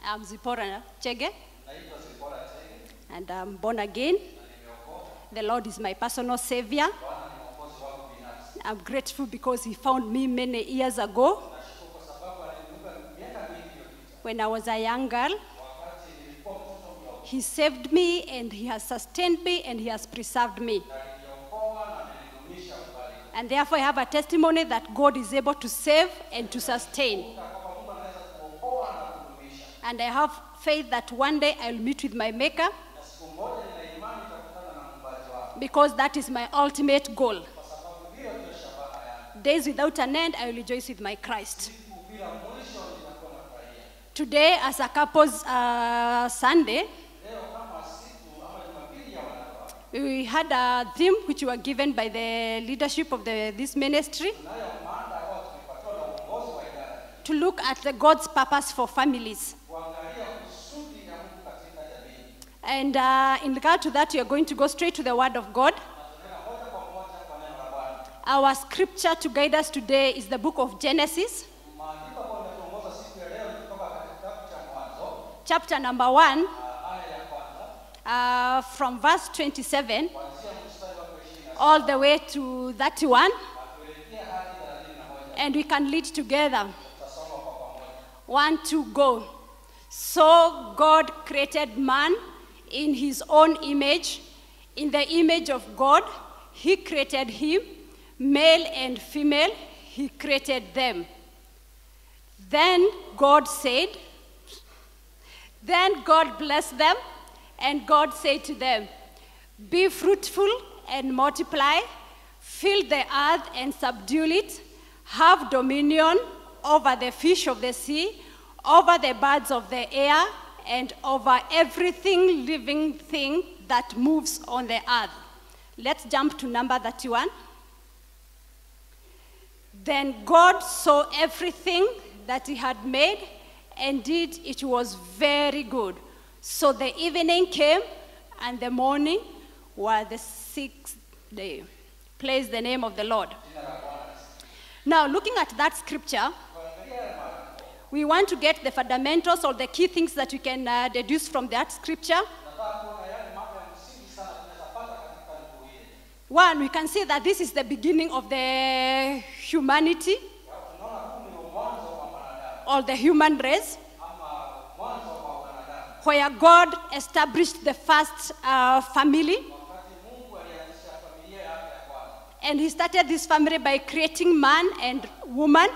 I'm Zipporah Chege, and I'm born again. The Lord is my personal savior. I'm grateful because he found me many years ago when I was a young girl. He saved me and he has sustained me and he has preserved me. And therefore I have a testimony that God is able to save and to sustain. And I have faith that one day I'll meet with my Maker, because that is my ultimate goal. Days without an end, I will rejoice with my Christ. Today, as a couple's Sunday, we had a theme which we were given by the leadership of this ministry to look at God's purpose for families. And in regard to that, we are going to go straight to the Word of God. Our scripture to guide us today is the book of Genesis, chapter number 1, from verse 27 all the way to 31, and we can lead together. 1, 2, go. So God created man in his own image. In the image of God, he created him. Male and female, he created them. Then God blessed them, and God said to them, be fruitful and multiply, fill the earth and subdue it, have dominion over the fish of the sea, over the birds of the air, and over everything living thing that moves on the earth. Let's jump to number 31. Then God saw everything that he had made, and indeed it was very good. So the evening came, and the morning was the 6th day. Praise the name of the Lord. Now, looking at that scripture, we want to get the fundamentals or the key things that we can deduce from that scripture. One, we can see that this is the beginning of the humanity or the human race, where God established the first family. And he started this family by creating man and woman.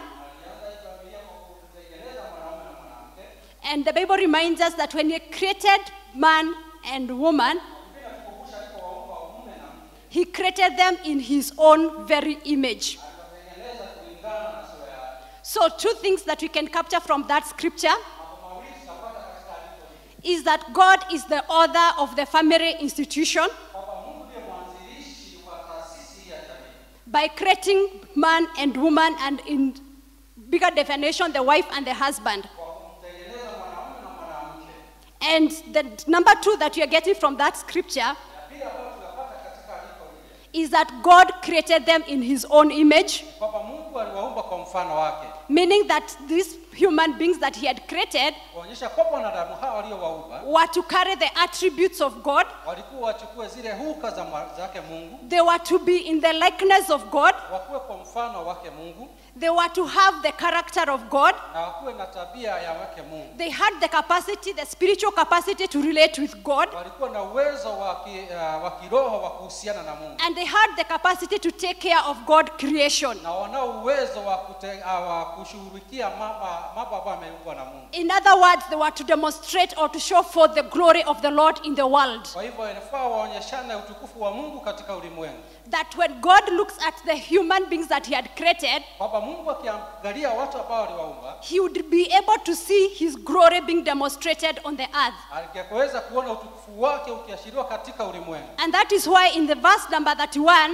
And the Bible reminds us that when he created man and woman, he created them in his own very image. So 2 things that we can capture from that scripture is that God is the author of the family institution by creating man and woman, and in bigger definition, the wife and the husband. And the number 2 that we are getting from that scripture is that God created them in his own image, meaning that these human beings that he had created were to carry the attributes of God. They were to be in the likeness of God. They were to have the character of God. They had the capacity, the spiritual capacity to relate with God. And they had the capacity to take care of God's creation. In other words, they were to demonstrate or to show forth the glory of the Lord in the world. That when God looks at the human beings that he had created, he would be able to see his glory being demonstrated on the earth. And that is why in the verse number 31,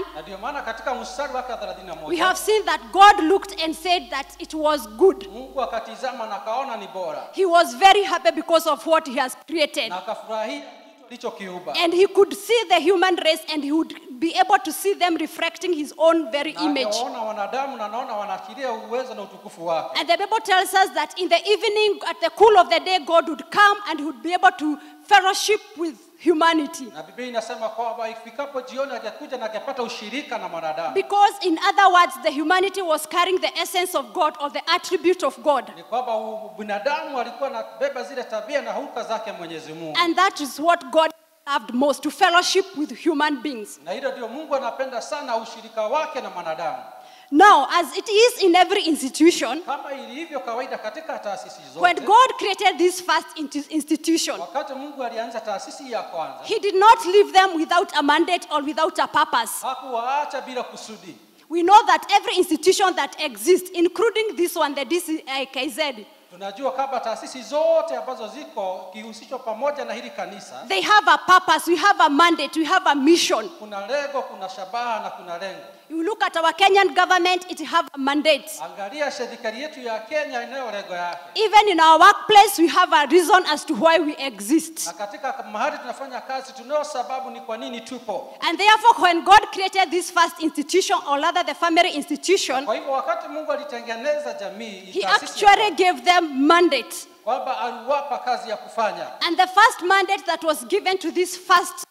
we have seen that God looked and said that it was good. He was very happy because of what he has created. ndicho kiuba. And he could see the human race and he would be able to see them reflecting his own very image. Anaona wanadamu na anaona wanaashiria uwezo na utukufu wake. And the Bible tells us that in the evening, at the cool of the day, God would come and he would be able to fellowship with humanity. Na Biblia inasema kwamba ifikapo jioni atakuja na akapata ushirika na mwanadamu. Because in other words, the humanity was carrying the essence of God or the attribute of God. Ni kwamba binadamu alikuwa anabeba zile tabia na hulka zake Mwenyezi Mungu. And that is what God loved most, to fellowship with human beings. Na hilo ndio Mungu anapenda sana, ushirika wake na mwanadamu. Now, as it is in every institution, Kama ilivyo kawaida katika taasisi zote, when God created this first institution, wakati Mungu alianza taasisi ya kwanza, he did not leave them without a mandate or without a purpose. hakuwaacha bila kusudi. We know that every institution that exists, including this one, the DCIKZ, Tunajua kama taasisi zote ambazo ziko kihusishwa pamoja na hili kanisa, they have a purpose, we have a mandate, we have a mission. kuna lengo, kuna shabaha na kuna lengo. You look at our Kenyan government, it have a mandate. Angalia serikali yetu ya Kenya inayo lengo yake. Even in our workplace, we have a reason as to why we exist. Na katika mahali tunafanya kazi tunayo sababu ni kwa nini tupo. And therefore, when God created this first institution, or rather the family institution, Kwa hivyo wakati Mungu alitengeneza jamii, he actually gave them mandate. kwamba aliwapa kazi ya kufanya. And the first mandate that was given to this first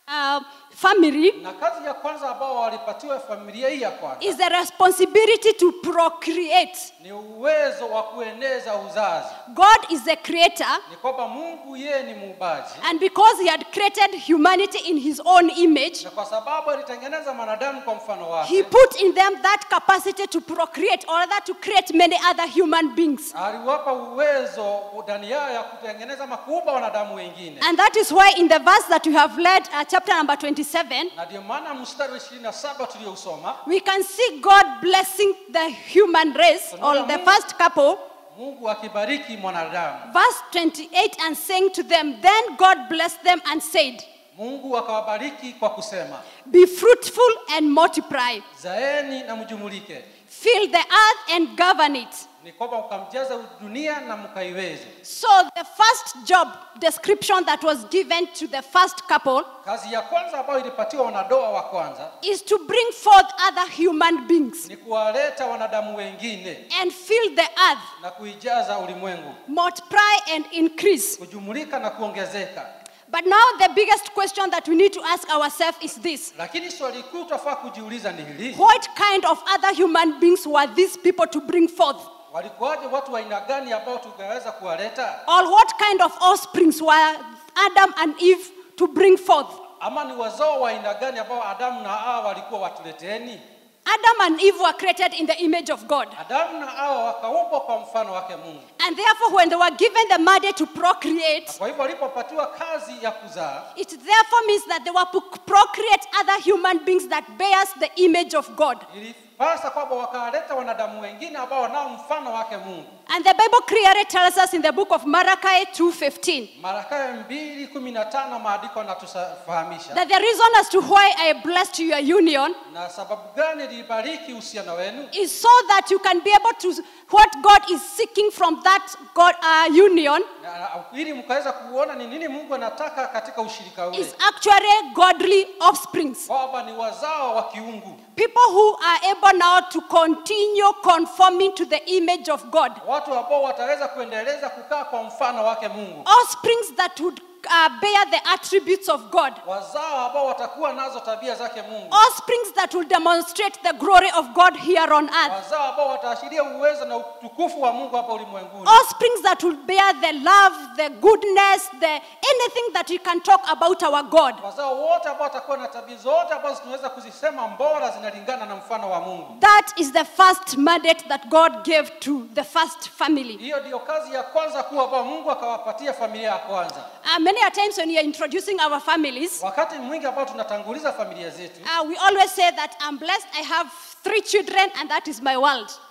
family Na kazi ya kwanza ambao walipatiwa familia hii ya kwanza is the responsibility to procreate. ni uwezo wa kueneza uzazi. God is the creator, Ni kwamba Mungu yeye ni muumbaji. and because he had created humanity in his own image, Na kwa sababu alitengeneza wanadamu kwa mfano wake, he put in them that capacity to procreate, or rather to create many other human beings. aliwapa uwezo ndani yao ya kutengeneza makuumba wanadamu wengine. And that is why in the verse that we have read, chapter number 27, Na ndio maana mstari wa 27 tuliousoma, we can see God blessing the human race, or the first couple. Mungu akibariki mwanadamu. Verse 28, and saying to them, then God blessed them and said, Mungu akawabariki kwa kusema, be fruitful and multiply. zaeni na mjumulike. Fill the earth and govern it. Ni kwamba ukamjaza dunia na mkaiweze. So the first job description that was given to the first couple Kazi ya kwanza ambayo ilipatiwa wanadoa wa kwanza is to bring forth other human beings ni kuwaleta wanadamu wengine and fill the earth, na kuijaza ulimwengu, multiply and increase. kujumulika na kuongezeka. But now the biggest question that we need to ask ourselves is this: Lakini swali kuu tunafaa kujiuliza ni hili: what kind of other human beings were these people to bring forth? walikuwaje watu wa aina gani ambao tungeweza kuwaleta? Or what kind of offsprings were Adam and Eve to bring forth? Ama ni wazao wa aina gani ambao Adamu na Hawa walikuwa watuleteeni? Adam and Eve were created in the image of God. Adamu na Hawa wakaumbwa kwa mfano wake Mungu. And therefore, when they were given the mandate to procreate, Kwa hivyo walipopatiwa kazi ya kuzaa, it therefore means that they were to procreate other human beings that bears the image of God. ilipasa kwamba wakawaleta wanadamu wengine ambao wanao mfano wake Mungu. And the Bible clearly tells us in the book of Malachi 2:15 Malaki 2:15 maandiko yanatufahamisha that the reason as to why I blessed your union na sababu gani nilibariki uhusiano wenu is so that you can be able to, what God is seeking from that God, union ili mkaweza kuona ni nini Mungu anataka katika ushirika ule. is actually godly offsprings. Kwamba ni wazao wa kiungu. People who are able now to continue conforming to the image of God. Watu ambao wataweza kuendeleza kukaa kwa mfano wake Mungu. Offsprings that would bear the attributes of God. Wazao ambao watakuwa nazo tabia zake Mungu. Offsprings that will demonstrate the glory of God here on earth. Wazao ambao wataashiria uwezo na utukufu wa Mungu hapa ulimwenguni. Offsprings that will bear the love, the goodness, anything that we can talk about our God. Wazao wote ambao watakuwa na tabia zote ambazo tunaweza kuzisema bora zinalingana na mfano wa Mungu. That is the first mandate that God gave to the first family. Hiyo ndio kazi ya kwanza kuu ambayo Mungu akawapatia familia ya kwanza. Many a times when we are introducing our families, Wakati mwingi ambao tunatanguliza familia zetu, we always say that I'm blessed, I have 3 children and that is my world.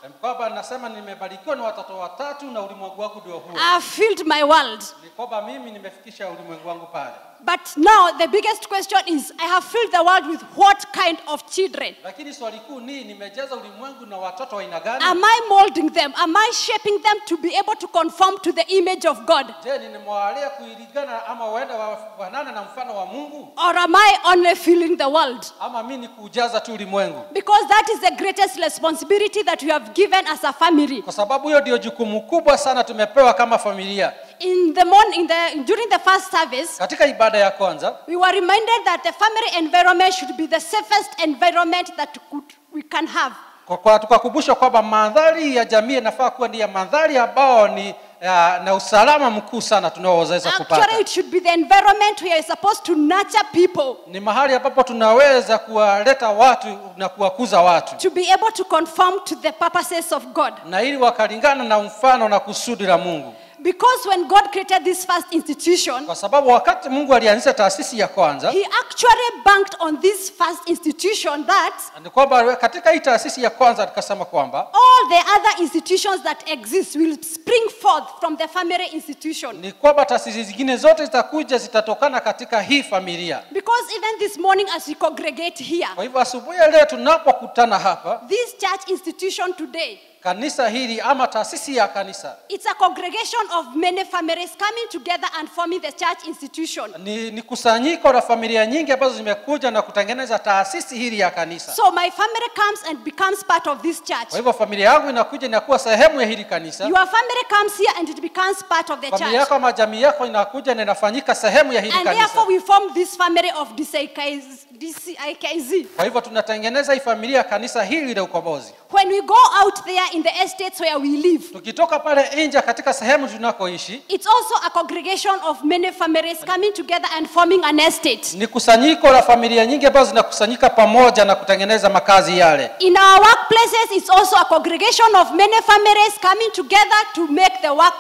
Kwamba nasema nimebarikiwa na watoto watatu na ulimwengu wangu ndio huo. I have filled my world. Ni kwamba mimi nimefikisha ulimwengu wangu pale. But now the biggest question is, I have filled the world with what kind of children? Lakini swali kuu ni nimejaza ulimwengu na watoto wa aina gani? Am I molding them? Am I shaping them to be able to conform to the image of God? Je, nimewalea kuiligana ama waenda wafanane na mfano wa Mungu? Or am I only filling the world? Ama mimi ni kujaza tu ulimwengu? Because that is the greatest responsibility that we have given as a family. Kwa sababu hiyo ndio jukumu kubwa sana tumepewa kama familia. In the morning, during the first service, katika ibada ya kwanza, we were reminded that the family environment should be the safest environment that we can have. Kwa tukakumbusha kwamba mandhari ya jamii inafaa kuwa ni mandhari ambao ni na usalama mkuu sana tunaoweza kupata. Actually, it should be the environment where we are supposed to nurture people. Ni mahali ambapo tunaweza kuwaleta watu na kuwakuza watu. To be able to conform to the purposes of God. Na ili wakalingana na mfano na kusudi la Mungu. Because when God created this first institution, kwa sababu wakati Mungu alianzisha taasisi ya kwanza, He actually banked on this first institution that ni kwamba katika hii taasisi ya kwanza tukasema kwamba all the other institutions that exist will spring forth from the family institution. Ni kwamba taasisi zingine zote zitakuja zitatokana katika hii familia. Because even this morning as we congregate here, kwa hivyo asubuhi leo tunapokutana hapa, this church institution today, kanisa hili ama taasisi ya kanisa, it's a congregation of many families coming together and forming the church institution. Ni kusanyiko la familia nyingi ambazo zimekuja na kutengeneza taasisi hili ya kanisa. So my family comes and becomes part of this church. Kwa hivyo familia yangu inakuja na kuwa sehemu ya hili kanisa. Your family comes here and it becomes part of the church. Familia yako ama jamii yako inakuja na inafanyika sehemu ya hili kanisa. And therefore we form this family of DCIKZ. Kwa hivyo tunatengeneza hii familia ya kanisa hili la ukombozi. When we go out there in the estates where we live, tukitoka pale nje katika sehemu tunakoishi, it's also a congregation of many families coming together and forming an estate. Ni kusanyiko la familia nyingi ambazo zinakusanyika pamoja na kutengeneza makazi yale. In our workplaces, it's also a congregation of many families coming together to make the work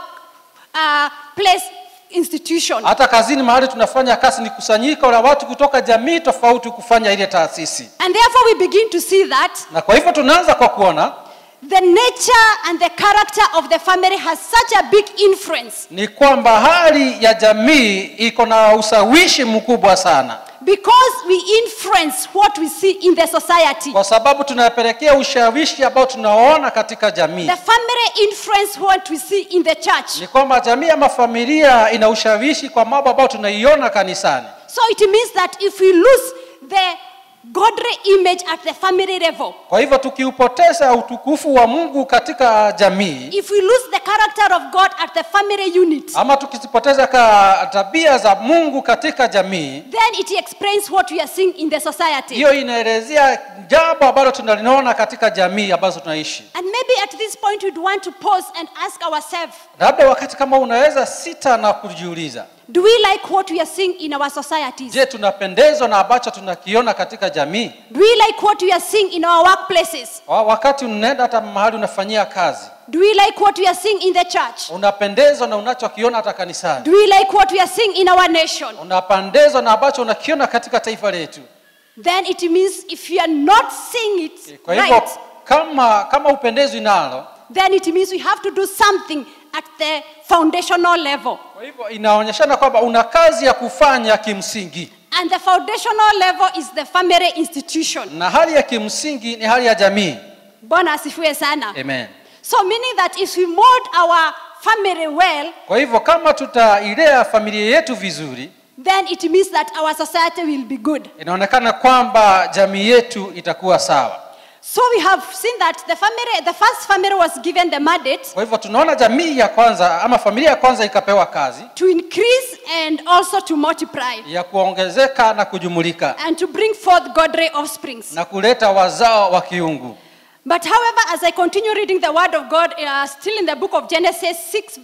place institution. Hata kazini mahali tunafanya kazi ni kusanyiko la watu kutoka jamii tofauti kufanya ile taasisi. And therefore we begin to see that, na kwa hivyo tunaanza kwa kuona the nature and the character of the family has such a big influence. Ni kwamba hali ya jamii iko na ushawishi mkubwa sana. Because we influence what we see in the society. Kwa sababu tunapelekea ushawishi ambao tunaona katika jamii. The family influence what we see in the church. Ni kwamba jamii ama familia ina ushawishi kwa mambo ambayo tunaiona kanisani. So it means that if we lose the godly image at the family level, kwa hivyo tukiupoteza utukufu wa Mungu katika jamii, if we lose the character of God at the family unit, ama tukipoteza tabia za Mungu katika jamii, then it explains what we are seeing in the society. Hiyo inaelezea jambo ambalo tunaliona katika jamii ambazo tunaishi. And maybe at this point we'd want to pause and ask ourselves, labda wakati kama unaweza sita na kujiuliza, do we like what we are seeing in our societies? Je, tunapendezwa na ambacho tunakiona katika jamii? Do we like what we are seeing in our workplaces? Wakati unaenda hata mahali unafanyia kazi, do we like what we are seeing in the church? Unapendezwa na unachokiona hata kanisani? Do we like what we are seeing in our nation? Unapendezwa na ambacho unakiona katika taifa letu? Then it means if you are not seeing it kwa hivyo, right, kama upendezwi nalo, then it means we have to do something at the foundational level. Kwa hivyo inaonyeshana kwamba una kazi ya kufanya kimsingi. And the foundational level is the family institution. Na hali ya kimsingi ni hali ya jamii. Bwana asifiwe sana. Amen. So meaning that if we mold our family well, kwa hivyo kama tutailea familia yetu vizuri, then it means that our society will be good. Inaonekana kwamba jamii yetu itakuwa sawa. So we have seen that the first family was given the mandate. Kwa hivyo tunaona jamii ya kwanza ama familia ya kwanza ikapewa kazi to increase and also to multiply. Ya kuongezeka na kujumulika. And to bring forth godly offsprings. Na kuleta wazao wa kiungu. But however, as I continue reading the word of God, still in the book of Genesis 6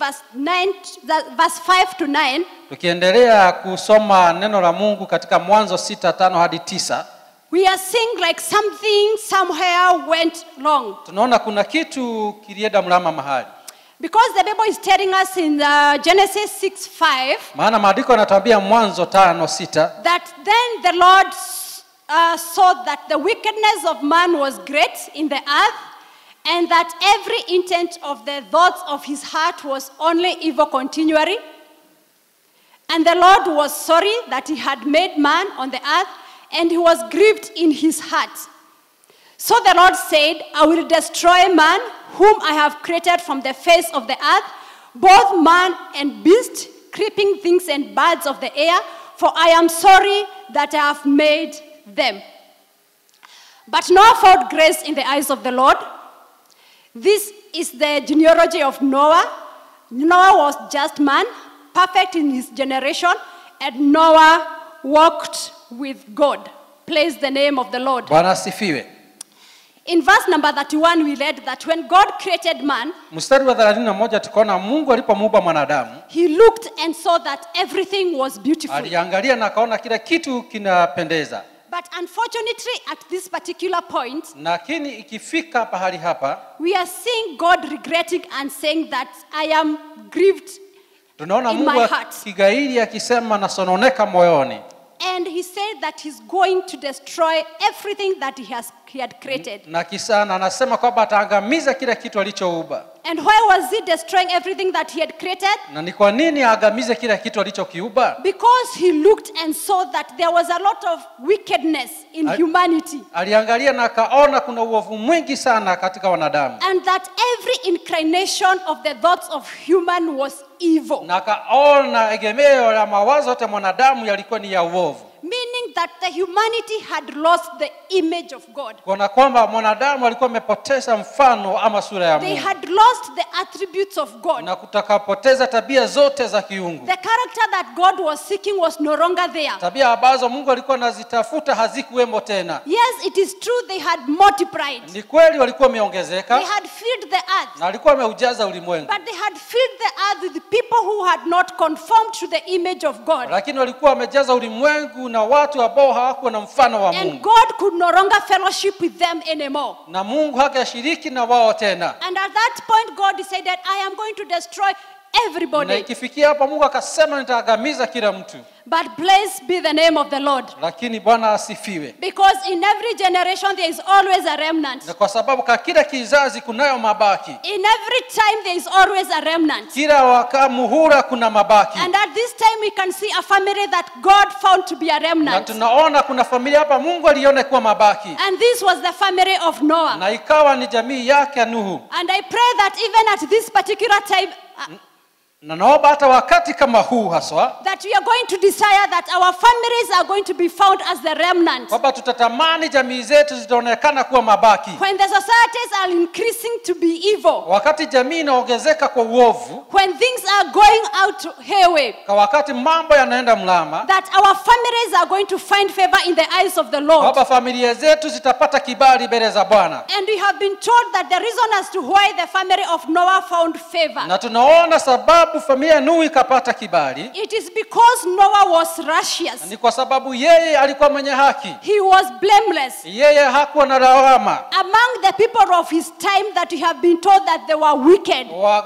verse 5 to 9. Tukiendelea kusoma neno la Mungu katika Mwanzo 6:5 hadi 9. We are seeing like something somewhere went wrong. Tunaona kuna kitu kilienda mrama mahali. Because the Bible is telling us in Genesis 6:5. Maana maandiko yanatuambia Mwanzo 5:6. That then the Lord saw that the wickedness of man was great in the earth, and that every intent of the thoughts of his heart was only evil continually. And the Lord was sorry that he had made man on the earth, and he was grieved in his heart. So the Lord said, I will destroy man, whom I have created from the face of the earth, both man and beast, creeping things and birds of the air, for I am sorry that I have made them. But Noah found grace in the eyes of the Lord. This is the genealogy of Noah. Noah was just man, perfect in his generation, and Noah walked with God. Praise the name of the Lord. Bwana asifiwe. In verse number 31 we read that when God created man, mstari wa 31 tukaona Mungu alipomuumba mwanadamu, he looked and saw that everything was beautiful. aliangalia na akaona kila kitu kinapendeza. But unfortunately at this particular point, lakini ikifika pahali hapa, we are seeing God regretting and saying that I am grieved tunaona in Mungu my heart. kigairi akisema nasononeka moyoni. And he said that he's going to destroy everything that he had created. Na kisha anasema kwamba ataangamiza kila kitu alichoumba. And why was he destroying everything that he had created? Na ni kwa nini aangamize kila kitu alichokiumba? Because he looked and saw that there was a lot of wickedness in humanity. Aliangalia na akaona kuna uovu mwingi sana katika wanadamu. And that every inclination of the thoughts of human was evil. Na akaona egemeo la mawazo yote mwanadamu yalikuwa ni ya uovu. Meaning that the humanity had lost the image of God. Kuna kwamba mwanadamu alikuwa amepoteza mfano ama sura ya Mungu. They had lost the attributes of God. Na kutakapoteza tabia zote za kiungu. The character that God was seeking was no longer there. Tabia ambazo Mungu alikuwa anazitafuta hazikuwemo tena. Yes, it is true they had multiplied. Ni kweli walikuwa wameongezeka. They had filled the earth. Na walikuwa wameujaza ulimwengu. But they had filled the earth with people who had not conformed to the image of God. Lakini walikuwa wamejaza ulimwengu na watu ambao hawakuwa na mfano wa Mungu. And God could no longer fellowship with them anymore. Na Mungu hakashiriki na wao tena. And at that point God decided, I am going to destroy everybody. Na ikifikia hapa Mungu akasema nitaangamiza kila mtu. But blessed be the name of the Lord. Lakini Bwana asifiwe. Because in every generation there is always a remnant. Na kwa sababu kwa kila kizazi kunayo mabaki. In every time there is always a remnant. Kila wakati muhula kuna mabaki. And at this time we can see a family that God found to be a remnant. Na tunaona kuna familia hapa Mungu aliona kuwa mabaki. And this was the family of Noah. Na ikawa ni jamii yake Nuhu. And I pray that even at this particular time na naomba hata wakati kama huu haswa, that we are going to desire that our families are going to be found as the remnant. kwamba tutatamani jamii zetu zitaonekana kuwa mabaki. When the societies are increasing to be evil. Wakati jamii inaongezeka kwa uovu. When things are going out hayway. Kwa wakati mambo yanaenda mlama. That our families are going to find favor in the eyes of the Lord. Kwamba familia zetu zitapata kibali mbele za Bwana. And we have been told that the reason as to why the family of Noah found favor. Na tunaona sababu familia Nuhu ikapata kibali. It is because Noah was righteous. Ni kwa sababu yeye alikuwa mwenye haki. He was blameless. Yeye hakuwa na lawama. Among the people of his time that we have been told that they were wicked.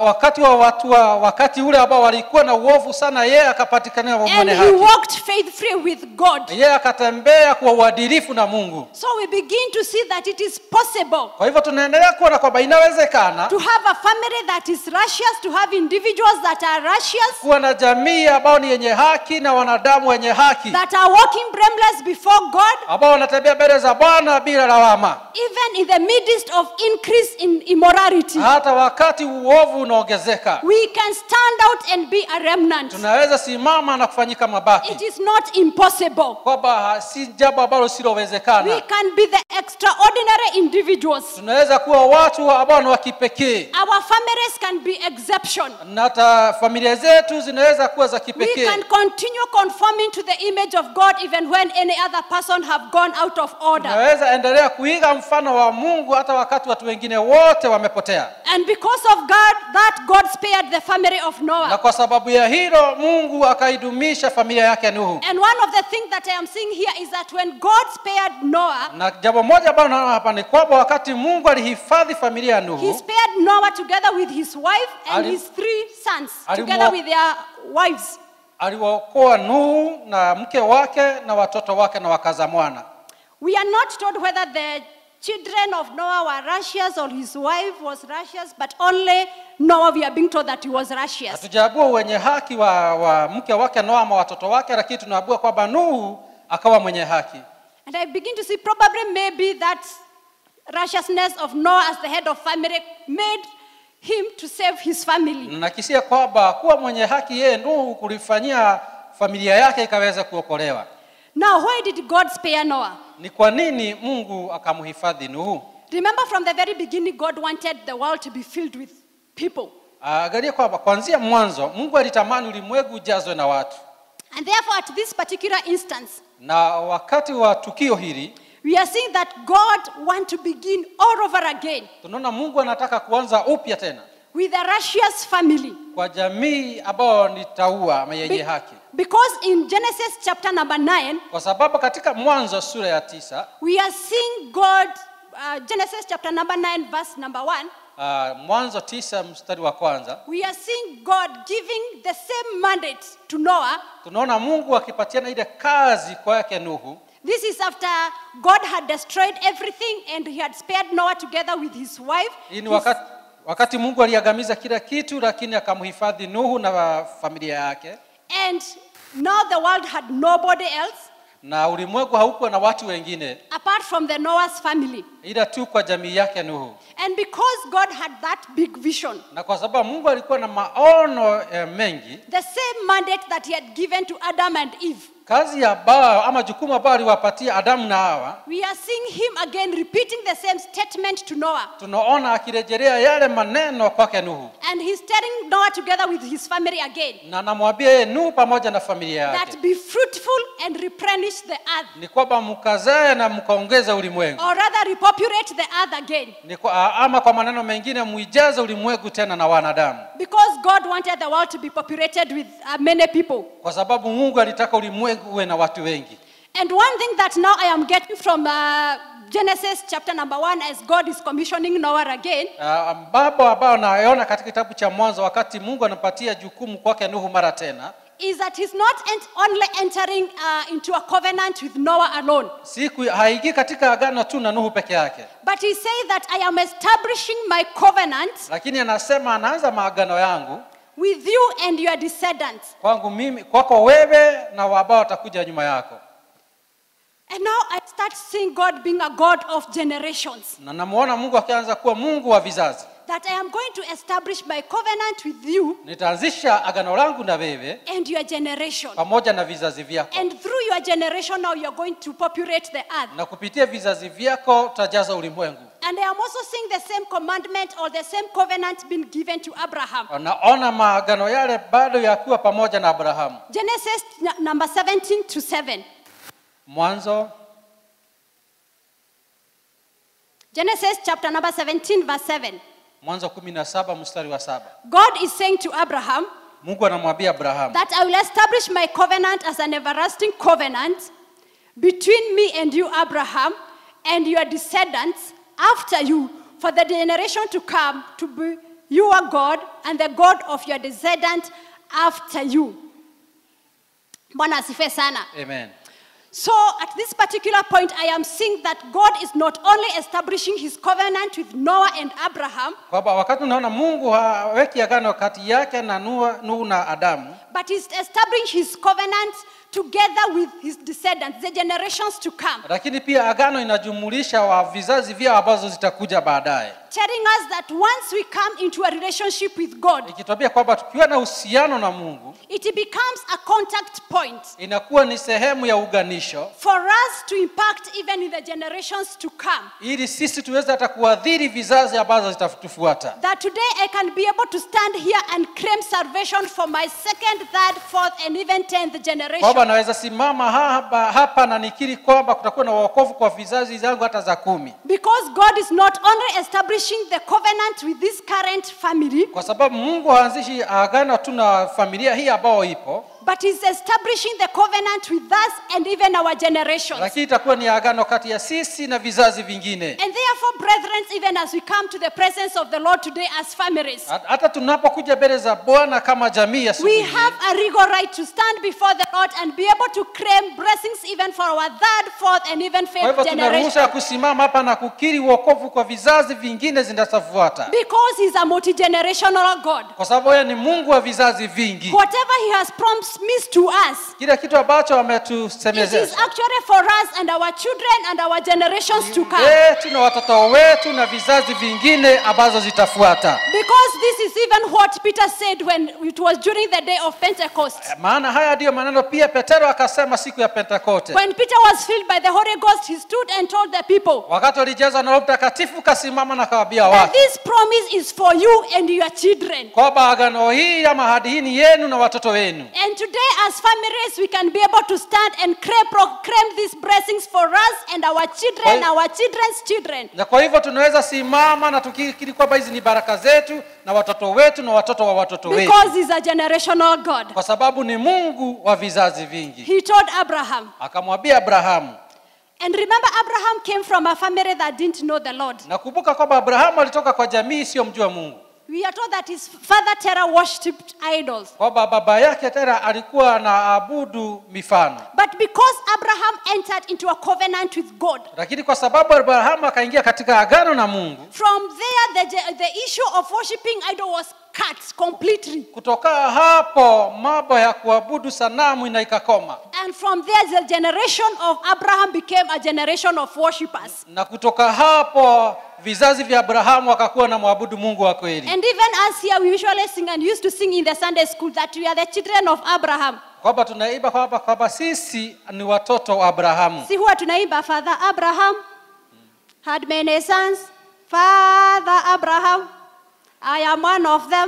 Wakati ule ambao walikuwa na uovu sana, yeye akapatikana mwenye haki. And he walked faithfully with God. Yeye akatembea kwa uadilifu na Mungu. So we begin to see that it is possible. Kwa hivyo tunaendelea kuona kwamba inawezekana to have a family that is righteous, to have individuals that are righteous, kuwa na jamii ambao ni yenye haki na wanadamu wenye haki, that are walking blameless before God, ambao wanatembea mbele za Bwana bila lawama, even in the midst of increase in immorality. Hata wakati uovu unaongezeka, we can stand out and be a remnant. Tunaweza simama na kufanyika mabaki. It is not impossible. Kwamba si jambo ambalo silowezekana. We can be the extraordinary individuals. Tunaweza kuwa watu ambao ni wa kipekee. Our families can be exception. Na hata familia zetu zinaweza kuwa za kipekee. We can continue conforming to the image of God even when any other person have gone out of order. Tunaweza endelea kuiga mfano wa Mungu hata wakati watu wengine wote wamepotea. And because of God spared the family of Noah. Na kwa sababu ya hilo Mungu akaidumisha familia yake Nuhu. And one of the things that I am seeing here is that when God spared Noah, na jambo moja ambalo naona hapa ni kwamba wakati Mungu alihifadhi familia ya Nuhu, he spared Noah together with his wife and his 3 sons together with their wives. Aliwaokoa Nuhu na mke wake na watoto wake na wakaza mwana. We are not told whether the children of Noah were righteous or his wife was righteous, but only Noah we are being told that he was righteous. Hatujaambiwa wenye haki wa mke wake Noa ama watoto wake, lakini tunaambiwa kwamba Nuhu akawa mwenye haki. And I begin to see probably maybe that righteousness of Noah as the head of family made him to save his family. Nakisia kwamba kuwa mwenye haki yeye Nuhu kulifanyia familia yake ikaweza kuokolewa. Now why did God spare Noah? Ni kwa nini Mungu akamhifadhi Nuhu? Remember from the very beginning God wanted the world to be filled with people. Angalia kwamba kuanzia mwanzo Mungu alitamani ulimwengu ujazwe na watu. And therefore at this particular instance, na wakati wa tukio hili, we are seeing that God wants to begin all over again. Tunaona Mungu anataka kuanza upya tena. With a righteous family. Kwa jamii ambao ni taua ama yenye haki. Because in Genesis chapter number 9, kwa sababu katika Mwanzo sura ya 9, we are seeing God, Genesis chapter number 9 verse number 1. Mwanzo 9 mstari wa kwanza. We are seeing God giving the same mandate to Noah. Tunaona Mungu akipatiana ile kazi kwa yake Nuhu. This is after God had destroyed everything and he had spared Noah together with his wife. Ni wakati Mungu aliangamiza kila kitu, lakini akamhifadhi Nuhu na familia yake. And now the world had nobody else. Na ulimwengu haukuwa na watu wengine apart from the Noah's family. ila tu kwa jamii yake Nuhu. And because God had that big vision, na kwa sababu Mungu alikuwa na maono mengi, the same mandate that he had given to Adam and Eve, kazi ambao ama jukumu ambao aliwapatia Adamu na Hawa, we are seeing him again repeating the same statement to Noah. Tunaona akirejelea yale maneno kwake Nuhu. And he's telling Noah together with his family again. Na anamwambia Nuhu pamoja na familia yake. That be fruitful and replenish the earth. Ni kwamba mkazae na mkaongeza ulimwengu. Or rather repopulate the earth again. Ni ama kwa maneno mengine muijaze ulimwengu tena na wanadamu. Because God wanted the world to be populated with many people. Kwa sababu Mungu alitaka ulimwengu uwe na watu wengi. And one thing that now I am getting from Genesis chapter number 1 as God is commissioning Noah again. Baba ambao naona katika kitabu cha Mwanzo wakati Mungu anapatia jukumu kwake Nuhu mara tena. Is that he's not only entering into a covenant with Noah alone. Siku haingii katika agano tu na Nuhu peke yake. But he says that I am establishing my covenant. Lakini anasema anaanza maagano yangu with you and your descendants. Kwangu mimi, kwako wewe na ambao watakuja nyuma yako. And now I start seeing God being a God of generations. Na namuona Mungu akianza kuwa Mungu wa vizazi. That I am going to establish my covenant with you. Nitaanzisha agano langu na wewe and your generation. Pamoja na vizazi vyako. And through your generation now you are going to populate the earth. Na kupitia vizazi vyako utajaza ulimwengu. And I am also seeing the same commandment or the same covenant being given to Abraham. Naona maagano yale bado yakuwa pamoja na Abrahamu. Genesis number 17 to 7. Mwanzo. Genesis chapter number 17 verse 7. Mwanzo 17 mstari wa 7. God is saying to Abraham, Mungu anamwambia Abraham, that I will establish my covenant as an everlasting covenant between me and you, Abraham, and your descendants after you, for the generation to come, to be your God and the God of your descendants after you. Bwana asifiwe sana. Amen. So at this particular point, I am seeing that God is not only establishing his covenant with Noah and Abraham, kwamba wakati unaona Mungu haweki agano kati yake na Nuhu na Adamu, but he's establishing his covenant together with his descendants, the generations to come. Lakini pia agano inajumulisha wa vizazi vyao ambazo zitakuja baadaye. Telling us that once we come into a relationship with God, ikitwambia kwamba tukiwa na uhusiano na Mungu, it becomes a contact point. Inakuwa ni sehemu ya uganisho. For us to impact even in the generations to come. Ili sisi tuweze hata kuadhiri vizazi ambazo zitatufuata. That today I can be able to stand here and claim salvation for my second, third, fourth and even 10th generation. Kwamba naweza simama hapa na nikiri kwamba kutakuwa na wokovu kwa vizazi zangu hata za 10. Because God is not only establishing the covenant with this current family. Kwa sababu Mungu haanzishi agano tu na familia hii ambao ipo. but he's establishing the covenant with us and even our generations. Lakini itakuwa ni agano kati ya sisi na vizazi vingine. And therefore, brethren, even as we come to the presence of the Lord today as families, Hata tunapokuja mbele za Bwana kama jamii ya we have a legal right to stand before the Lord and be able to claim blessings even for our third, fourth, and even Kwa fifth hivyo tunaruhusa generation. kusimama hapa na kukiri wokovu kwa vizazi vingine zinazofuata. Because he's a multi-generational God. Kwa sababu yeye ni Mungu wa vizazi vingi. Whatever he has promised to us, Kila kitu ambacho it ametusemezesha. is actually for us and our children and our generations to come. Wetu na watoto wetu na vizazi vingine ambazo zitafuata. Because this is even what Peter said when it was during the day of Pentecost. Maana haya ndiyo maneno pia Petero akasema siku ya Pentekoste. When Peter was filled by the Holy Ghost, he stood and told the people Wakati walijazwa na Roho Mtakatifu kasimama na kawaambia that watu this promise is for you and your children. kwamba agano hii ama ahadi hii ni yenu na watoto wenu. And today as families we can be able to stand and proclaim these blessings for us and our children, our children's children. Na kwa hivyo tunaweza simama na tukikiri kwamba hizi ni baraka zetu na watoto wetu na watoto wa watoto wetu. Because he's a generational God. Kwa sababu ni Mungu wa vizazi vingi. He told Abraham. Akamwambia Abrahamu. And remember, Abraham came from a family that didn't know the Lord. Nakumbuka kwamba Abrahamu alitoka kwa jamii isiyomjua Mungu. We are told that his father Terah worshipped idols. Kwamba baba yake Tera alikuwa anaabudu mifano. But because Abraham entered into a covenant with God, Lakini kwa sababu Abrahamu akaingia katika agano na Mungu, from there the issue of worshipping idol was cut completely. kutoka hapo mambo ya kuabudu sanamu ikakoma. And from there the generation of Abraham became a generation of worshippers. Na kutoka hapo vizazi vya Abrahamu wakakuwa na muabudu Mungu wa kweli. And even as here we usually sing and used to sing in the Sunday school that we are the children of Abraham. Kwamba tunaimba kwamba sisi ni watoto wa Abrahamu. Si huwa tunaimba Father Abraham had many sons. Father Abraham, I am one of them.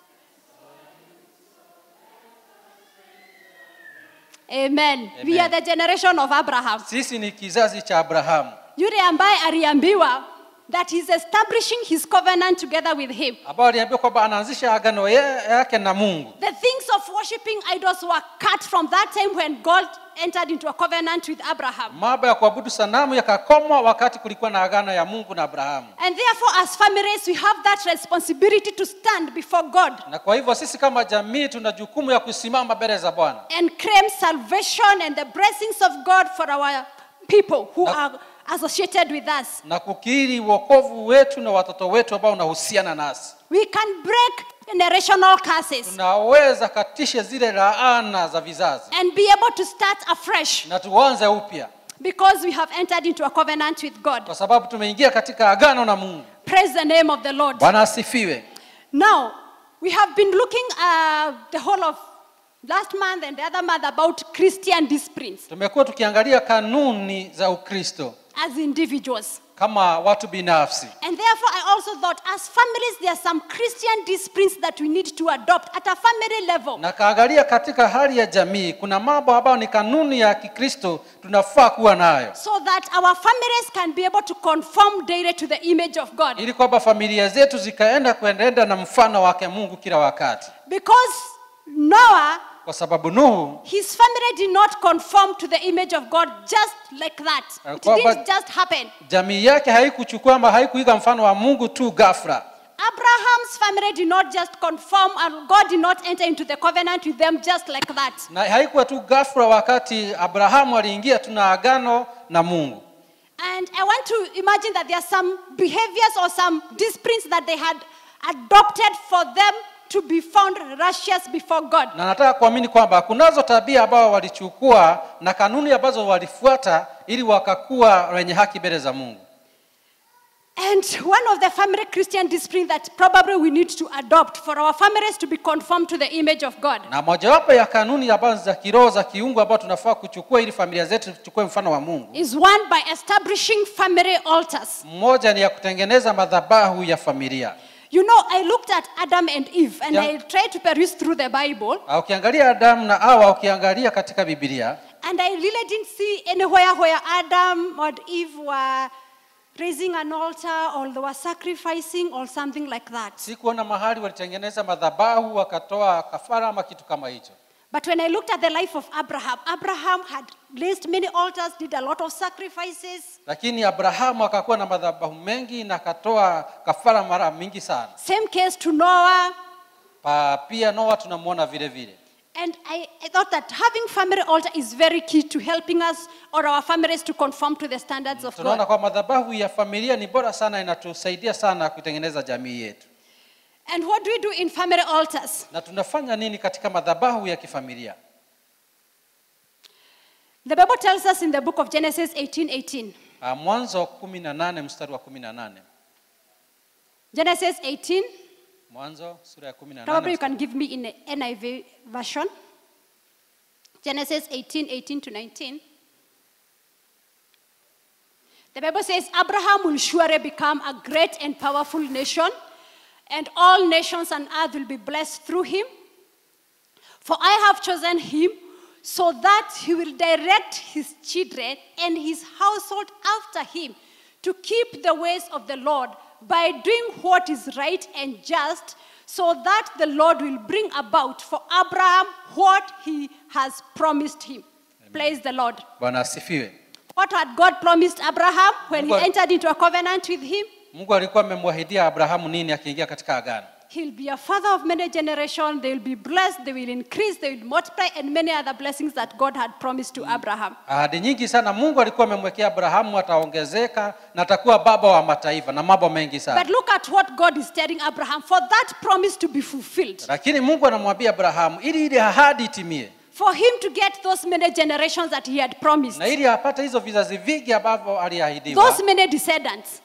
Amen. We are the generation of Abraham. Sisi ni kizazi cha Abrahamu. Yule ambaye aliambiwa that he's establishing his covenant together with him. Ambao aliambiwa kwamba anaanzisha agano yake na Mungu. The things of worshiping idols were cut from that time when God entered into a covenant with Abraham. Mambo ya kuabudu sanamu yakakoma wakati kulikuwa na agano ya Mungu na Abrahamu. And therefore as families we have that responsibility to stand before God. Na kwa hivyo sisi kama jamii tuna jukumu ya kusimama mbele za Bwana. And claim salvation and the blessings of God for our people who are associated with us. Na kukiri wokovu wetu na watoto wetu ambao unahusiana nasi. We can break generational curses. Tunaweza katisha zile laana za vizazi. And be able to start afresh. Na tuanze upya. Because we have entered into a covenant with God. Kwa sababu tumeingia katika agano na Mungu. Praise the name of the Lord. Bwana asifiwe. Now, we have been looking the whole of last month and the other month about Christian disciplines. Tumekuwa tukiangalia kanuni za Ukristo As individuals. kama watu binafsi. And therefore I also thought as families there are some Christian disciplines that we need to adopt at a family level. Na kaangalia katika hali ya jamii kuna mambo ambayo ni kanuni ya Kikristo tunafaa kuwa nayo. So that our families can be able to conform daily to the image of God. Ili kwamba familia zetu zikaenda na mfano wake Mungu kila wakati. Because Noah, kwa sababu Nuhu, his family did not conform to the image of God just like that. It didn't just happen. Jamii yake haikuchukua ama haikuiga mfano wa Mungu tu ghafla. Abraham's family did not just conform and God did not enter into the covenant with them just like that. Na haikuwa tu ghafla wakati Abrahamu aliingia tuna agano na Mungu. And I want to imagine that there are some behaviors or some disciplines that they had adopted for them to be found righteous before God. Na nataka kuamini kwamba kunazo tabia ambao walichukua na kanuni ambazo walifuata ili wakakuwa wenye haki mbele za Mungu. And one of the family Christian discipline that probably we need to adopt for our families to be conformed to the image of God. Na mojawapo ya kanuni ambazo za kiroho za kiungu ambazo tunafaa kuchukua ili familia zetu tuchukue mfano wa Mungu. Is one by establishing family altars. Moja ni ya kutengeneza madhabahu ya familia. You know, I looked at Adam and Eve and I tried to peruse through the Bible. Ukiangalia Adam na Hawa, ukiangalia katika Biblia. And I really didn't see anywhere where Adam or Eve were raising an altar or they were sacrificing or something like that. Sikuona mahali walitengeneza madhabahu wakatoa kafara ama kitu kama hicho. But when I looked at the life of Abraham, Abraham had raised many altars, did a lot of sacrifices. Lakini Abrahamu akakuwa na madhabahu mengi na akatoa kafara mara mingi sana. Same case to Noah. Pia Noah tunamuona vile vile. And I thought that having family altar is very key to helping us or our families to conform to the standards of Tunaona God. kwa madhabahu ya familia ni bora sana, inatusaidia sana kutengeneza jamii yetu. And what do we do in family altars? Na tunafanya nini katika madhabahu ya kifamilia? The Bible tells us in the book of Genesis 18:18. Mwanzo 18 mstari wa 18. Genesis 18. Mwanzo sura ya 18. Probably you can give me in the NIV version. Genesis 18:18 to 19. The Bible says, Abraham will surely become a great and powerful nation, and all nations on earth will be blessed through him. For I have chosen him so that he will direct his children and his household after him to keep the ways of the Lord by doing what is right and just, so that the Lord will bring about for Abraham what he has promised him. Amen. Praise the Lord. Bwana asifiwe. What had God promised Abraham when he entered into a covenant with him? Mungu alikuwa amemwahidia Abrahamu nini akiingia katika agano? He'll be a father of many generations. They will be blessed. They will increase. They will multiply, and many other blessings that God had promised to Abraham. Ahadi nyingi sana Mungu alikuwa amemwekea Abrahamu, ataongezeka na atakuwa baba wa mataifa na mambo mengi sana. But look at what God is telling Abraham for that promise to be fulfilled. Lakini Mungu anamwambia Abrahamu ili ile ahadi itimie. For him to get those many generations that he had promised. Na ili apate hizo vizazi vingi ambavyo aliahidiwa. Those many descendants.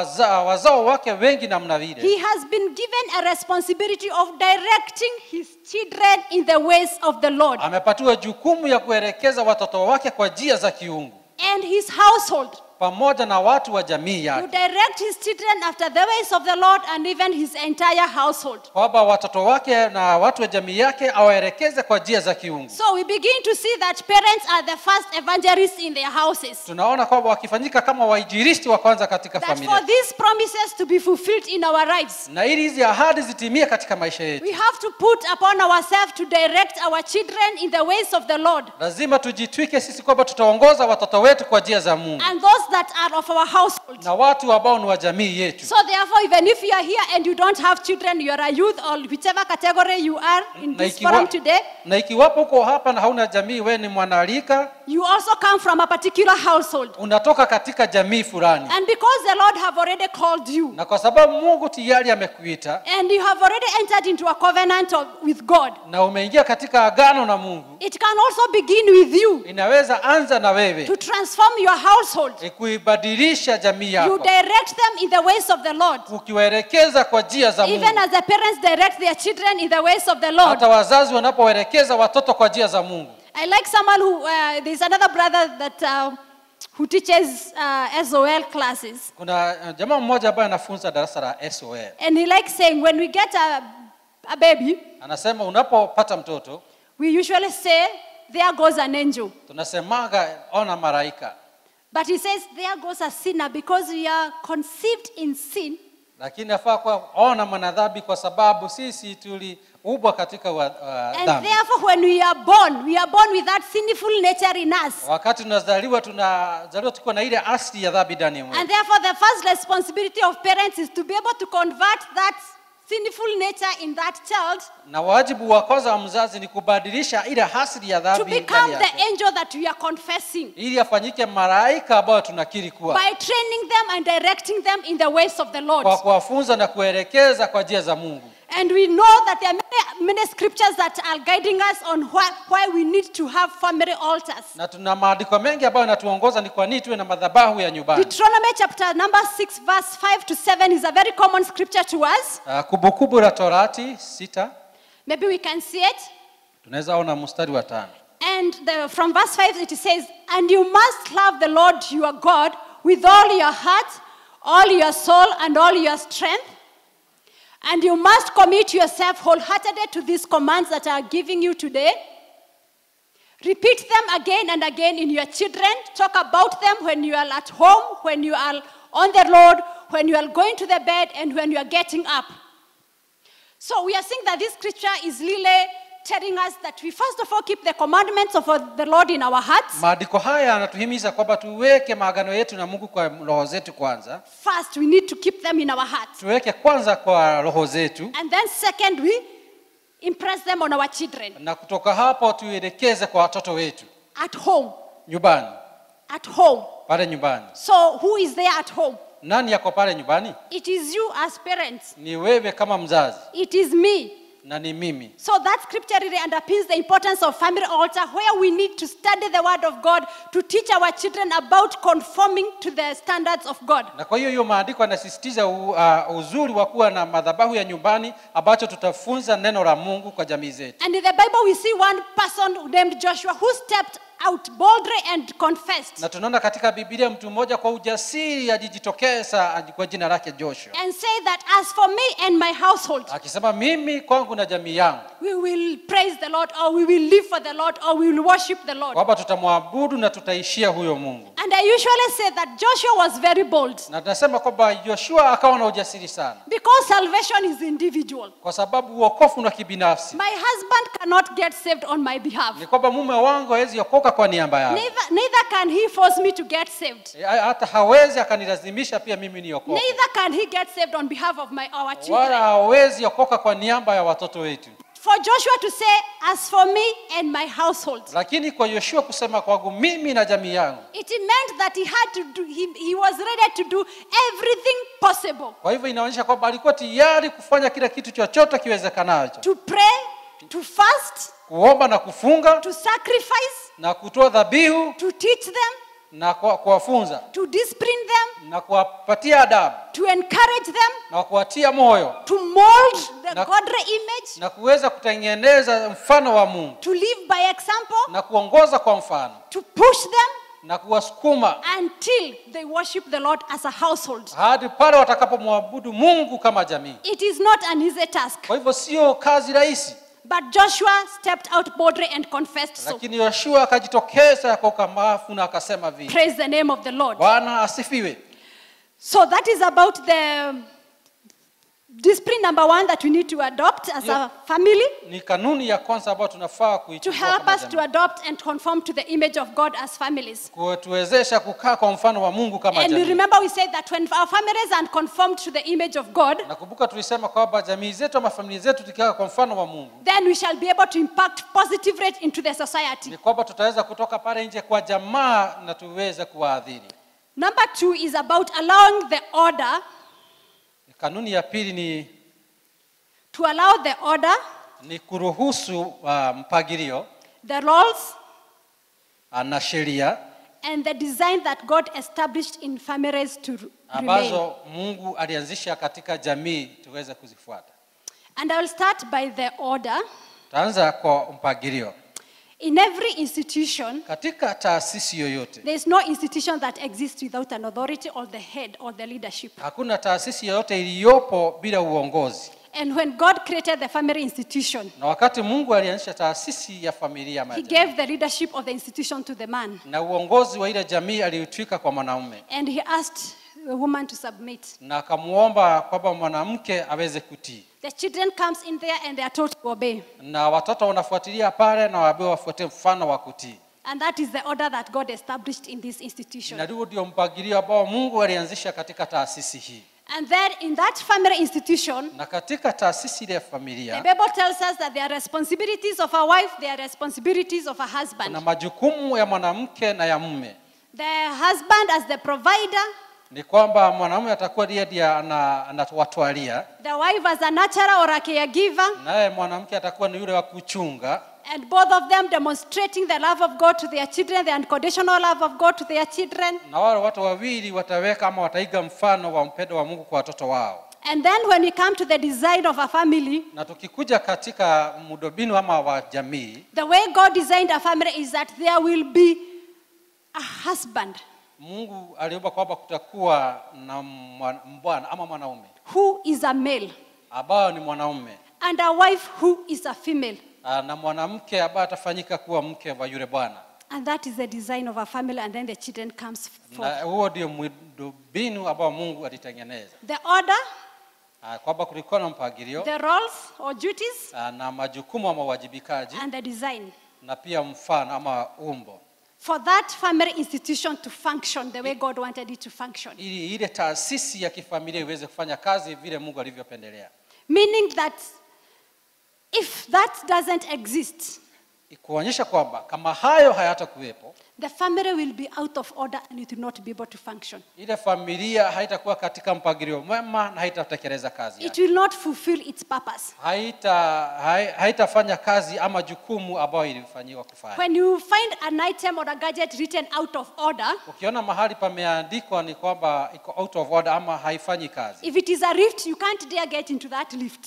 Wazao wake wengi namna vile. He has been given a responsibility of directing his children in the ways of the Lord. Amepatiwa jukumu ya kuelekeza watoto wake kwa njia za kiungu. And his household. Pamoja na watu wa jamii yake. To direct his children after the ways of the Lord and even his entire household. Kwamba watoto wake na watu wa jamii yake awaelekeze kwa njia za kiungu. So we begin to see that parents are the first evangelists in their houses. Tunaona kwamba wakifanyika kama wainjilisti wa kwanza katika familia. That for these promises to be fulfilled in our lives. Na ili hizi ahadi zitimie katika maisha yetu. We have to put upon ourselves to direct our children in the ways of the Lord. Lazima tujitwike sisi kwamba tutaongoza watoto wetu kwa njia za Mungu. And those that are of our household. Na watu ambao ni wa jamii yetu. So therefore, even if you are here and you don't have children, you are a youth or whichever category you are in this forum today. Na ikiwapo uko hapa na hauna jamii, wewe ni mwanalika. You also come from a particular household. Unatoka katika jamii fulani. And because the Lord have already called you. Na kwa sababu Mungu tayari amekuita. And you have already entered into a covenant with God. Na umeingia katika agano na Mungu. It can also begin with you. Inaweza anza na wewe. To transform your household. Kuibadilisha jamii yako. You direct them in the ways of the Lord. Ukiwaelekeza kwa njia za Mungu. Even as the parents direct their children in the ways of the Lord. Hata wazazi wanapoelekeza watoto kwa njia za Mungu. I like someone who there's another brother that who teaches SOL classes. Kuna jamaa mmoja ambaye anafunza darasa la SOL. And he likes saying when we get a baby, anasema unapopata mtoto, we usually say there goes an angel. Tunasemaga ona malaika. But he says there goes a sinner because we are conceived in sin. Lakini afaa kwa ona mwanadhabi kwa sababu sisi tuliumbwa katika dhambi. And therefore when we are born with that sinful nature in us. Wakati tunazaliwa tukiwa na ile asili ya dhambi ndani mwetu. And therefore the first responsibility of parents is to be able to convert that sinful nature in that child. Na wajibu wa kwanza wa mzazi ni kubadilisha ile asili ya dhambi ndani yake. To become the angel that we are confessing. Ili afanyike malaika ambao tunakiri kuwa. By training them and directing them in the ways of the Lord. Kwa kuwafunza na kuelekeza kwa njia za Mungu. And we know that there are many scriptures that are guiding us on why we need to have family altars. Na tuna maandiko mengi ambayo yanatuongoza ni kwa nini tuwe na madhabahu ya nyumbani. Deuteronomy chapter number 6 verse 5 to 7 is a very common scripture to us. Kumbukumbu la Torati 6. Maybe we can see it. Tunaweza ona mstari wa 5. And from verse 5 it says, and you must love the Lord your God with all your heart, all your soul and all your strength. And you must commit yourself wholeheartedly to these commands that I are giving you today. Repeat them again and again in your children. Talk about them when you are at home, when you are on the road, when you are going to the bed, and when you are getting up. So we are seeing that this scripture is really telling us that we first of all keep the commandments of the Lord in our hearts. Maandiko haya yanatuhimiza kwamba tuweke maagano yetu na Mungu kwa roho zetu kwanza. First, we need to keep them in our hearts. Tuweke kwanza kwa roho zetu. And then second, we impress them on our children. Na kutoka hapo tuelekeze kwa watoto wetu. At home. Nyumbani. At home. Pale nyumbani. So who is there at home? Nani yako pale nyumbani? It is you as parents. Ni wewe kama mzazi. It is me. Na ni mimi. So that scripture really underpins the importance of family altar, where we need to study the word of God to teach our children about conforming to the standards of God. Na kwa hiyo maandiko yanasisitiza uzuri wa kuwa na madhabahu ya nyumbani ambacho tutafunza neno la Mungu kwa jamii zetu. And in the Bible we see one person named Joshua who stepped out boldly and confessed. Na tunaona katika Biblia mtu mmoja kwa ujasiri alijitokeza kwa jina lake Joshua. And say that as for me and my household, akisema mimi kwangu na jamii yangu, we will praise the Lord, or we will live for the Lord, or we will worship the Lord. kwamba tutamwabudu na tutaishia huyo Mungu. And I usually say that Joshua was very bold. Na tunasema kwamba Joshua akawa na ujasiri sana. Because salvation is individual. Kwa sababu wokovu ni kibinafsi. My husband cannot get saved on my behalf. Ni kwamba mume wangu hawezi okoka kwa niaba yangu. Neither can he force me to get saved. Hata hawezi akanilazimisha pia mimi niokoke. Neither can he get saved on behalf of our children. Wala hawezi okoka kwa niaba ya watoto wetu. For Joshua to say, as for me and my household. Lakini kwa Yoshua kusema kwangu mimi na jamii yangu. It meant that he had to do, he was ready to do everything possible. Kwa hivyo inaonyesha kwamba alikuwa tayari kufanya kila kitu chochote kiwezekanacho. To pray, to fast, kuomba na kufunga, to sacrifice, na kutoa dhabihu, to teach them, na kuwafunza, to discipline them, na kuwapatia adabu, to encourage them, na kuwatia moyo, to mold the godly image, na kuweza kutengeneza mfano wa Mungu, to live by example, na kuongoza kwa mfano, to push them na kuwasukuma until they worship the Lord as a household. hadi pale watakapomwabudu Mungu kama jamii. It is not an easy task. Kwa hivyo sio kazi rahisi. But Joshua stepped out boldly and confessed so. Lakini Yoshua akajitokeza kwa ukamavu na akasema hivi. Praise the name of the Lord. Bwana asifiwe. So that is about the discipline number 1 that we need to adopt as a family. Ni kanuni ya kwanza ambayo tunafaa To kuichukua help kama us to jamii. adopt and conform to the image of God as families. Kutuwezesha kukaa kwa mfano wa Mungu kama And we jamii. remember we said that when our families are conformed to the image of God, Nakumbuka tulisema kwamba jamii zetu ama familia zetu tukikaa kwa mfano wa Mungu, then we shall be able to impact positively into the society. ni kwamba tutaweza kutoka pale nje kwa jamaa na tuweze kuwaadhiri. Number 2 is about allowing the order. Kanuni ya pili ni To allow the order, kuruhusu mpangilio, the roles, na sheria and the design that God established in families to remain. ambazo Mungu alianzisha katika jamii tuweze kuzifuata. And I will start by the order. Taanza kwa mpangilio. In every institution, Katika taasisi yoyote, there is no institution that exists without an authority or the head or the leadership. hakuna taasisi yoyote iliyopo bila uongozi. And when God created the family institution, Na wakati Mungu alianzisha taasisi ya familia He jamii, gave the leadership of the institution to the man. na uongozi wa ile jamii aliutwika kwa mwanaume, And He asked the woman to submit. na akamuomba kwamba mwanamke aweze kutii. The children comes in there and they are told to obey. Na watoto wanafuatilia pale na waambiwa wafuate mfano wa kutii. And that is the order that God established in this institution. Na huo ndio mpangilio ambao Mungu alianzisha katika taasisi hii. And then in that family institution, Na katika taasisi ile ya the familia, Bible tells us that there are responsibilities of a wife, there are responsibilities of a husband. kuna majukumu ya mwanamke na ya mume. The husband as the provider, Ni kwamba mwanamume atakuwa ndiye anatwatwalia, the wife as a nurturer or a caregiver, naye mwanamke atakuwa ni yule wa kuchunga, and both of them demonstrating the love of God to their children, the unconditional love of God to their children. na wale watu wawili wataweka ama wataiga mfano wa upendo wa Mungu kwa watoto wao. And then when we come to the design of a family, Na tukikuja katika mudobinu ama wa jamii, the way God designed a family is that there will be a husband Mungu aliomba kwamba kutakuwa na mbwana ama mwanaume who is a male ambao ni mwanaume, and a wife who is a female. na mwanamke ambaye atafanyika kuwa mke wa yule bwana. And that is the design of a family, and then the children comes forth. Na huo ndio mudobinu ambao Mungu alitengeneza. The order, Kwamba kulikuwa na mpangilio, the roles or duties, na majukumu ama wajibikaji, and the design na pia mfano ama umbo, for that family institution to function the way God wanted it to function. ili ile taasisi ya kifamilia iweze kufanya kazi vile Mungu alivyopendelea. Meaning that if that doesn't exist, kuonyesha kwamba kama hayo hayatakuwepo, the family will be out of order and it will not be able to function. Ile familia haitakuwa katika mpangilio mwema na haitatekeleza kazi yake. It will not fulfill its purpose. Haitafanya kazi ama jukumu ambayo ilifanywa kufanya. When you find an item or a gadget written out of order, ukiona mahali pameandikwa ni kwamba iko out of order ama haifanyi kazi. If it is a lift, you can't dare get into that lift.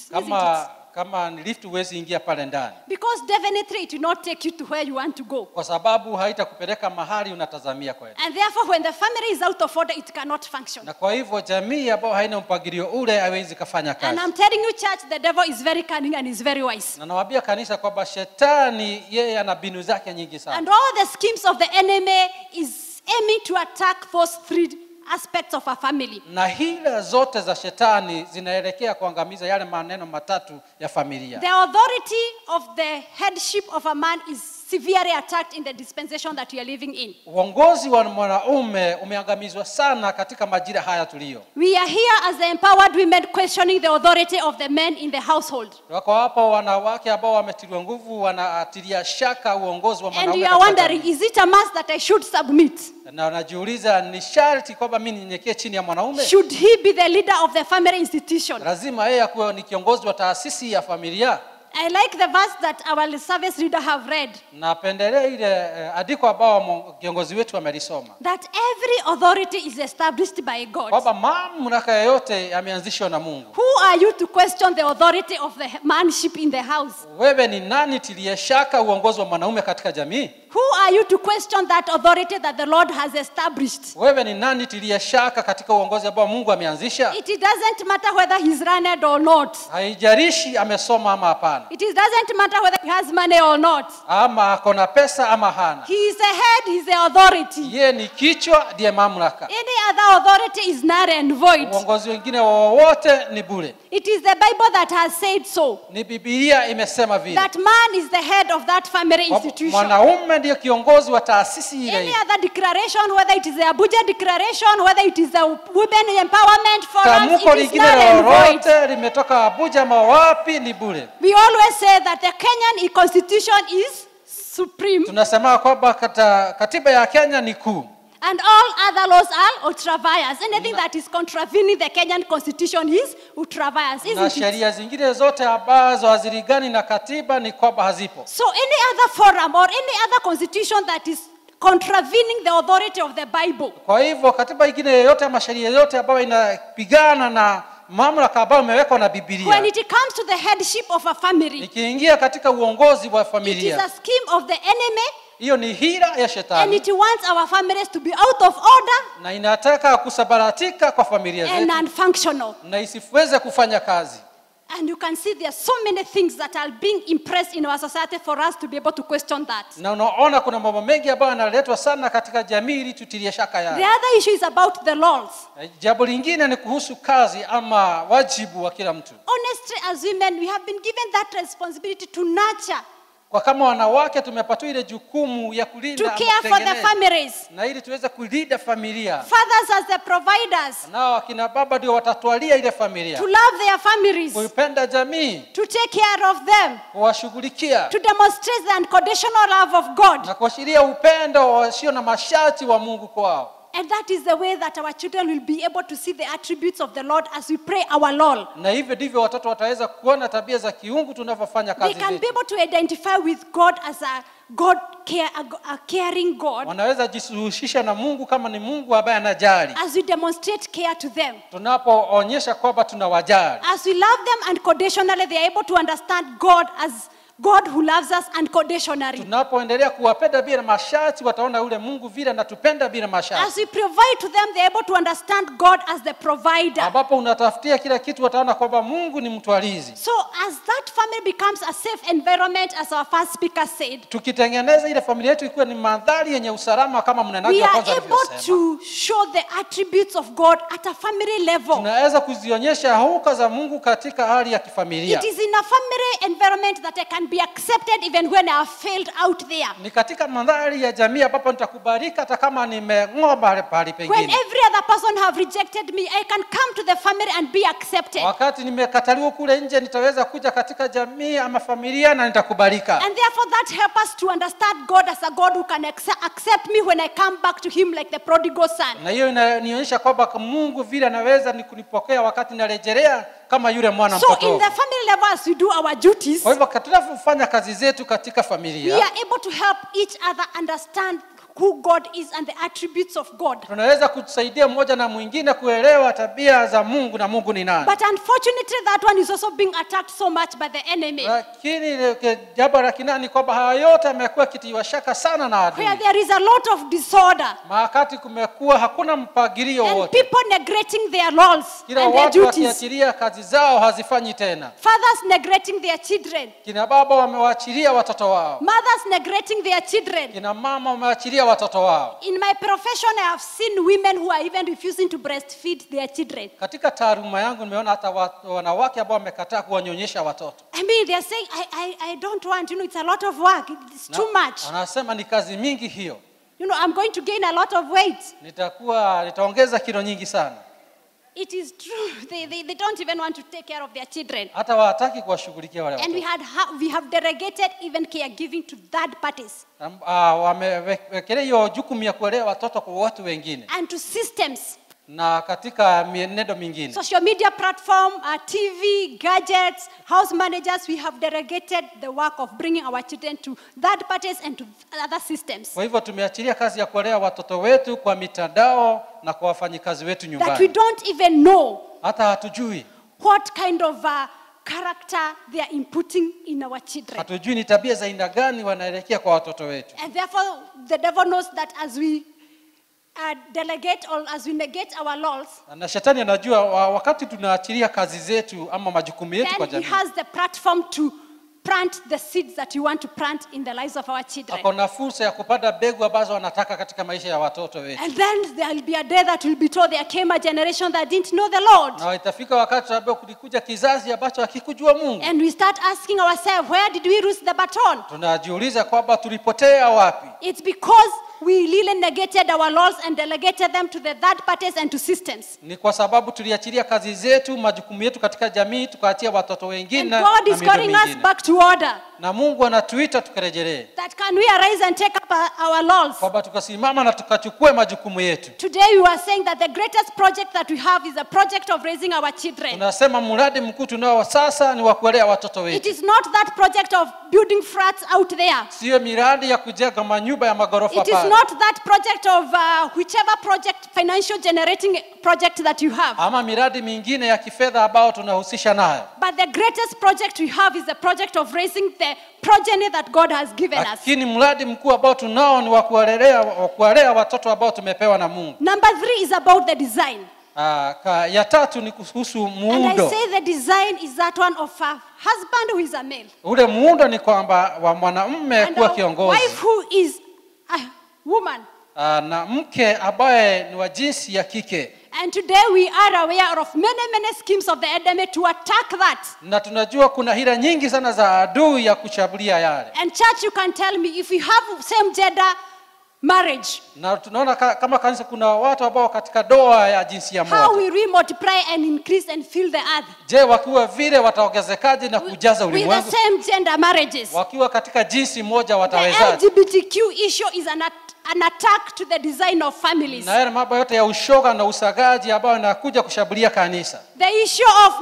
Kama ni lift huwezi ingia pale ndani. Because definitely it will not take you to where you want to go. Kwa sababu haitakupeleka mahali unatazamia kwenda. And therefore when the family is out of order, it cannot function. Na kwa hivyo jamii ambayo haina mpangilio ule haiwezi kufanya kazi. And I'm telling you church, the devil is very cunning and is very wise. Na nawaambia kanisa kwamba shetani yeye ana mbinu zake nyingi sana. And all the schemes of the enemy is aiming to attack those three aspects of a family. Na hila zote za shetani zinaelekea kuangamiza yale maneno matatu ya familia. The authority of the headship of a man is severely attacked in the dispensation that we are living in. Uongozi wa mwanaume umeangamizwa sana katika majira haya tulio. We are here as the empowered women questioning the authority of the men in the household. Wako hapa wanawake ambao wametiliwa nguvu wanatilia shaka uongozi wa mwanaume. And you are wondering, is it a must that I should submit? Na wanajiuliza ni sharti kwamba mimi ninyenyekee chini ya mwanaume? Should he be the leader of the family institution? Lazima yeye akuwe ni kiongozi wa taasisi ya familia. I like the verse that our service leader have read. Napendelea ile andiko ambao kiongozi wetu amelisoma. That every authority is established by God. Kwamba mamlaka yote yameanzishwa na Mungu. Who are you to question the authority of the manship in the house? Wewe ni nani tilie shaka uongozi wa mwanaume katika jamii? Who are you to question that authority that the Lord has established? Wewe ni nani tilie shaka katika uongozi ambao Mungu ameanzisha? It doesn't matter whether he's learned or not. Haijalishi amesoma ama hapana. It doesn't matter whether he has money or not. Ama akona pesa ama hana. He is the head, he is the authority. Yeye ni kichwa, ndiye mamlaka. Any other authority is null and void. Uongozi wengine wowote ni bure. It is the Bible that has said so. Ni Biblia imesema vile. That man is the head of that family institution. Mwanaume ndiye kiongozi wa taasisi ile. Any other declaration, whether it is the Abuja declaration, whether it is the women empowerment for us, it is null and void. Limetoka Abuja ama wapi ni bure. We always say that the Kenyan constitution is supreme. Tunasema kwamba katiba ya Kenya ni kuu. And all other laws are ultra vires. Anything that is contravening the Kenyan constitution is ultra vires, isn't it? Na sheria zingine zote ambazo hazilingani na katiba ni kwamba hazipo. So any other forum or any other constitution that is contravening the authority of the Bible. Kwa hivyo katiba nyingine yoyote ama sheria yote ambayo inapigana na mamlaka ambayo imewekwa na Biblia. When it comes to the headship of a family, ikiingia katika uongozi wa familia, it is a scheme of the enemy. Hiyo ni hila ya shetani. And it wants our families to be out of order. Na inataka kusabaratika kwa familia zetu. And non-functional. Na isiweze kufanya kazi. And you can see there are so many things that are being impressed in our society for us to be able to question that. Na unaona kuna mambo mengi ambayo yanaletwa sana katika jamii ili tutilie shaka yao. The other issue is about the laws. Jambo lingine ni kuhusu kazi ama wajibu wa kila mtu. Honestly, as women, we have been given that responsibility to nurture. Kwa kama wanawake tumepatiwa ile jukumu ya kulinda to care for the families. Na ili tuweze kulinda familia. Fathers as the providers. Nao akina baba ndio watatwalia ile familia. To love their families. Kuipenda jamii. To take care of them. Kuwashughulikia. To demonstrate the unconditional love of God. Na kuashiria upendo usio na masharti wa Mungu kwao. And that is the way that our children will be able to see the attributes of the Lord as we pray our Lord. Na hivyo ndivyo watoto wataweza kuona tabia za kiungu tunavyofanya kazi zetu. They can be able to identify with God as a caring God. Wanaweza jihusisha na Mungu kama ni Mungu ambaye anajali. As we demonstrate care to them. Tunapoonyesha kwamba tunawajali. As we love them unconditionally, they are able to understand God as God who loves us unconditionally. Tunapoendelea kuwapenda bila masharti wataona yule Mungu vile anatupenda bila masharti. As we provide to them, they are able to understand God as the provider. Ambapo unatafutia kila kitu wataona kwamba Mungu ni mtwalizi. So as that family becomes a safe environment, as our first speaker said, tukitengeneza ile familia yetu ikuwe ni mandhari yenye usalama kama mnenaji we wa are kwanza able alivyosema, to show the attributes of God at a family level. tunaweza kuzionyesha huka za Mungu katika hali ya kifamilia. It is in a family environment that I can be accepted even when I have failed out there. Ni katika mandhari ya jamii ambapo nitakubalika hata kama nimeng'oba pale When pengine. every other person have rejected me, I can come to the family and be accepted. Wakati nimekataliwa kule nje, nitaweza kuja katika jamii ama familia na nitakubalika. And therefore that helps us to understand God as a God who can accept me when I come back to him like the prodigal son. Na hiyo inanionyesha kwamba Mungu vile anaweza kunipokea wakati narejelea kama yule mwana So in mpotovu. the family level, as we do our duties, Kwa hivyo tunapofanya kazi zetu katika we familia, are able to help each other understand who God is and the attributes of God. tunaweza kusaidia mmoja na mwingine kuelewa tabia za Mungu na Mungu ni nani. But unfortunately, that one is also being attacked so much by the enemy. Lakini jambo la kinani kwamba haya yote yamekuwa kitiwa shaka sana na adui. Where there is a lot of disorder Wakati kumekuwa hakuna mpangilio and wote. people neglecting their roles Kila and their watu duties. wakiachilia kazi zao hazifanyi tena. Fathers neglecting their children. Kina baba wamewaachilia watoto wao. Mothers neglecting their children. Kina mama wamewaachilia watoto wao. In my profession, I have seen women who are even refusing to breastfeed their children. Katika taaluma yangu nimeona hata wanawake ambao wamekataa kuwanyonyesha watoto. I mean, they are saying, I don't want, it's a lot of work. It's too much. Wanasema ni kazi mingi hiyo. I'm going to gain a lot of weight. Nitaongeza kilo nyingi sana. It is true. They don't even want to take care of their children. Hata hawataki kuwashughulikia wale And watoto. we have delegated even caregiving to third parties Wamewekelea hiyo jukumu ya kulea watoto kwa watu wengine. and to systems. Na katika mienendo mingine. Social media platform, TV, gadgets, house managers, we have delegated the work of bringing our children to third parties and to other systems. Kwa hivyo tumeachilia kazi ya kulea watoto wetu kwa mitandao na kwa wafanyikazi wetu That we nyumbani. don't even know Hata hatujui. what kind of character they are inputting in our children. Hatujui ni tabia za aina gani wanaelekea kwa watoto wetu. And therefore, the devil knows that as we delegate or as we negate our laws, Na shetani anajua wakati tunaachilia kazi zetu ama majukumu yetu kwa then he jamii, has the platform to plant the seeds that we want to plant in the lives of our children. akona fursa ya kupanda mbegu ambazo wanataka katika maisha ya watoto wetu. And then there will be a day that will be told there came a generation that didn't know the Lord. Na itafika wakati ambapo kulikuja kizazi ambacho hakikujua Mungu. And we start asking ourselves, where did we lose the baton? Tunajiuliza kwamba tulipotea wapi? It's because we really negated our laws and delegated them to the third parties and to systems. Ni kwa sababu tuliachilia kazi zetu, majukumu yetu katika jamii, tukaachia watoto wengine And na God is calling us back to order. Na Mungu anatuita tukarejelee. That can we arise and take up our laws? Kwamba tukasimama na tukachukue majukumu yetu. Today we are saying that the greatest project that we have is a project of raising our children. Tunasema mradi mkuu tunao sasa ni wa kulea watoto It wetu. is not that project of building flats out there. Sio miradi ya kujenga manyumba ya magorofa It is pale. not that project of whichever project, financial generating project that you have. Ama miradi mingine ya kifedha ambao tunahusisha nayo. But the greatest project we have is the project of raising the progeny that God has given us. Lakini mradi mkuu ambao tunao ni wa kuwalea watoto ambao tumepewa na Mungu. Number 3 is about the design. Ya tatu ni kuhusu And I muundo. say the design is that one of a husband who is a male. Ule muundo ni kwamba wa mwanamume And kuwa a kiongozi. wife who is a woman. Na mke ambaye ni wa jinsi ya kike. And today we are aware of many schemes of the enemy to attack that. Na tunajua kuna hila nyingi sana za adui ya kushambulia yale. And church, you can tell me if we have same gender marriage, Na tunaona kama kanisa kuna watu ambao katika doa ya jinsia moja. how will we multiply and increase and fill the earth? Je, wakiwa vile wataongezekaje na kujaza With the ulimwengu? same gender marriages. Wakiwa katika jinsi moja The watawezaje? LGBTQ issue is an attack to the design of families. Na yale mambo yote ya ushoga na usagaji ambao yanakuja kushambulia kanisa. The issue of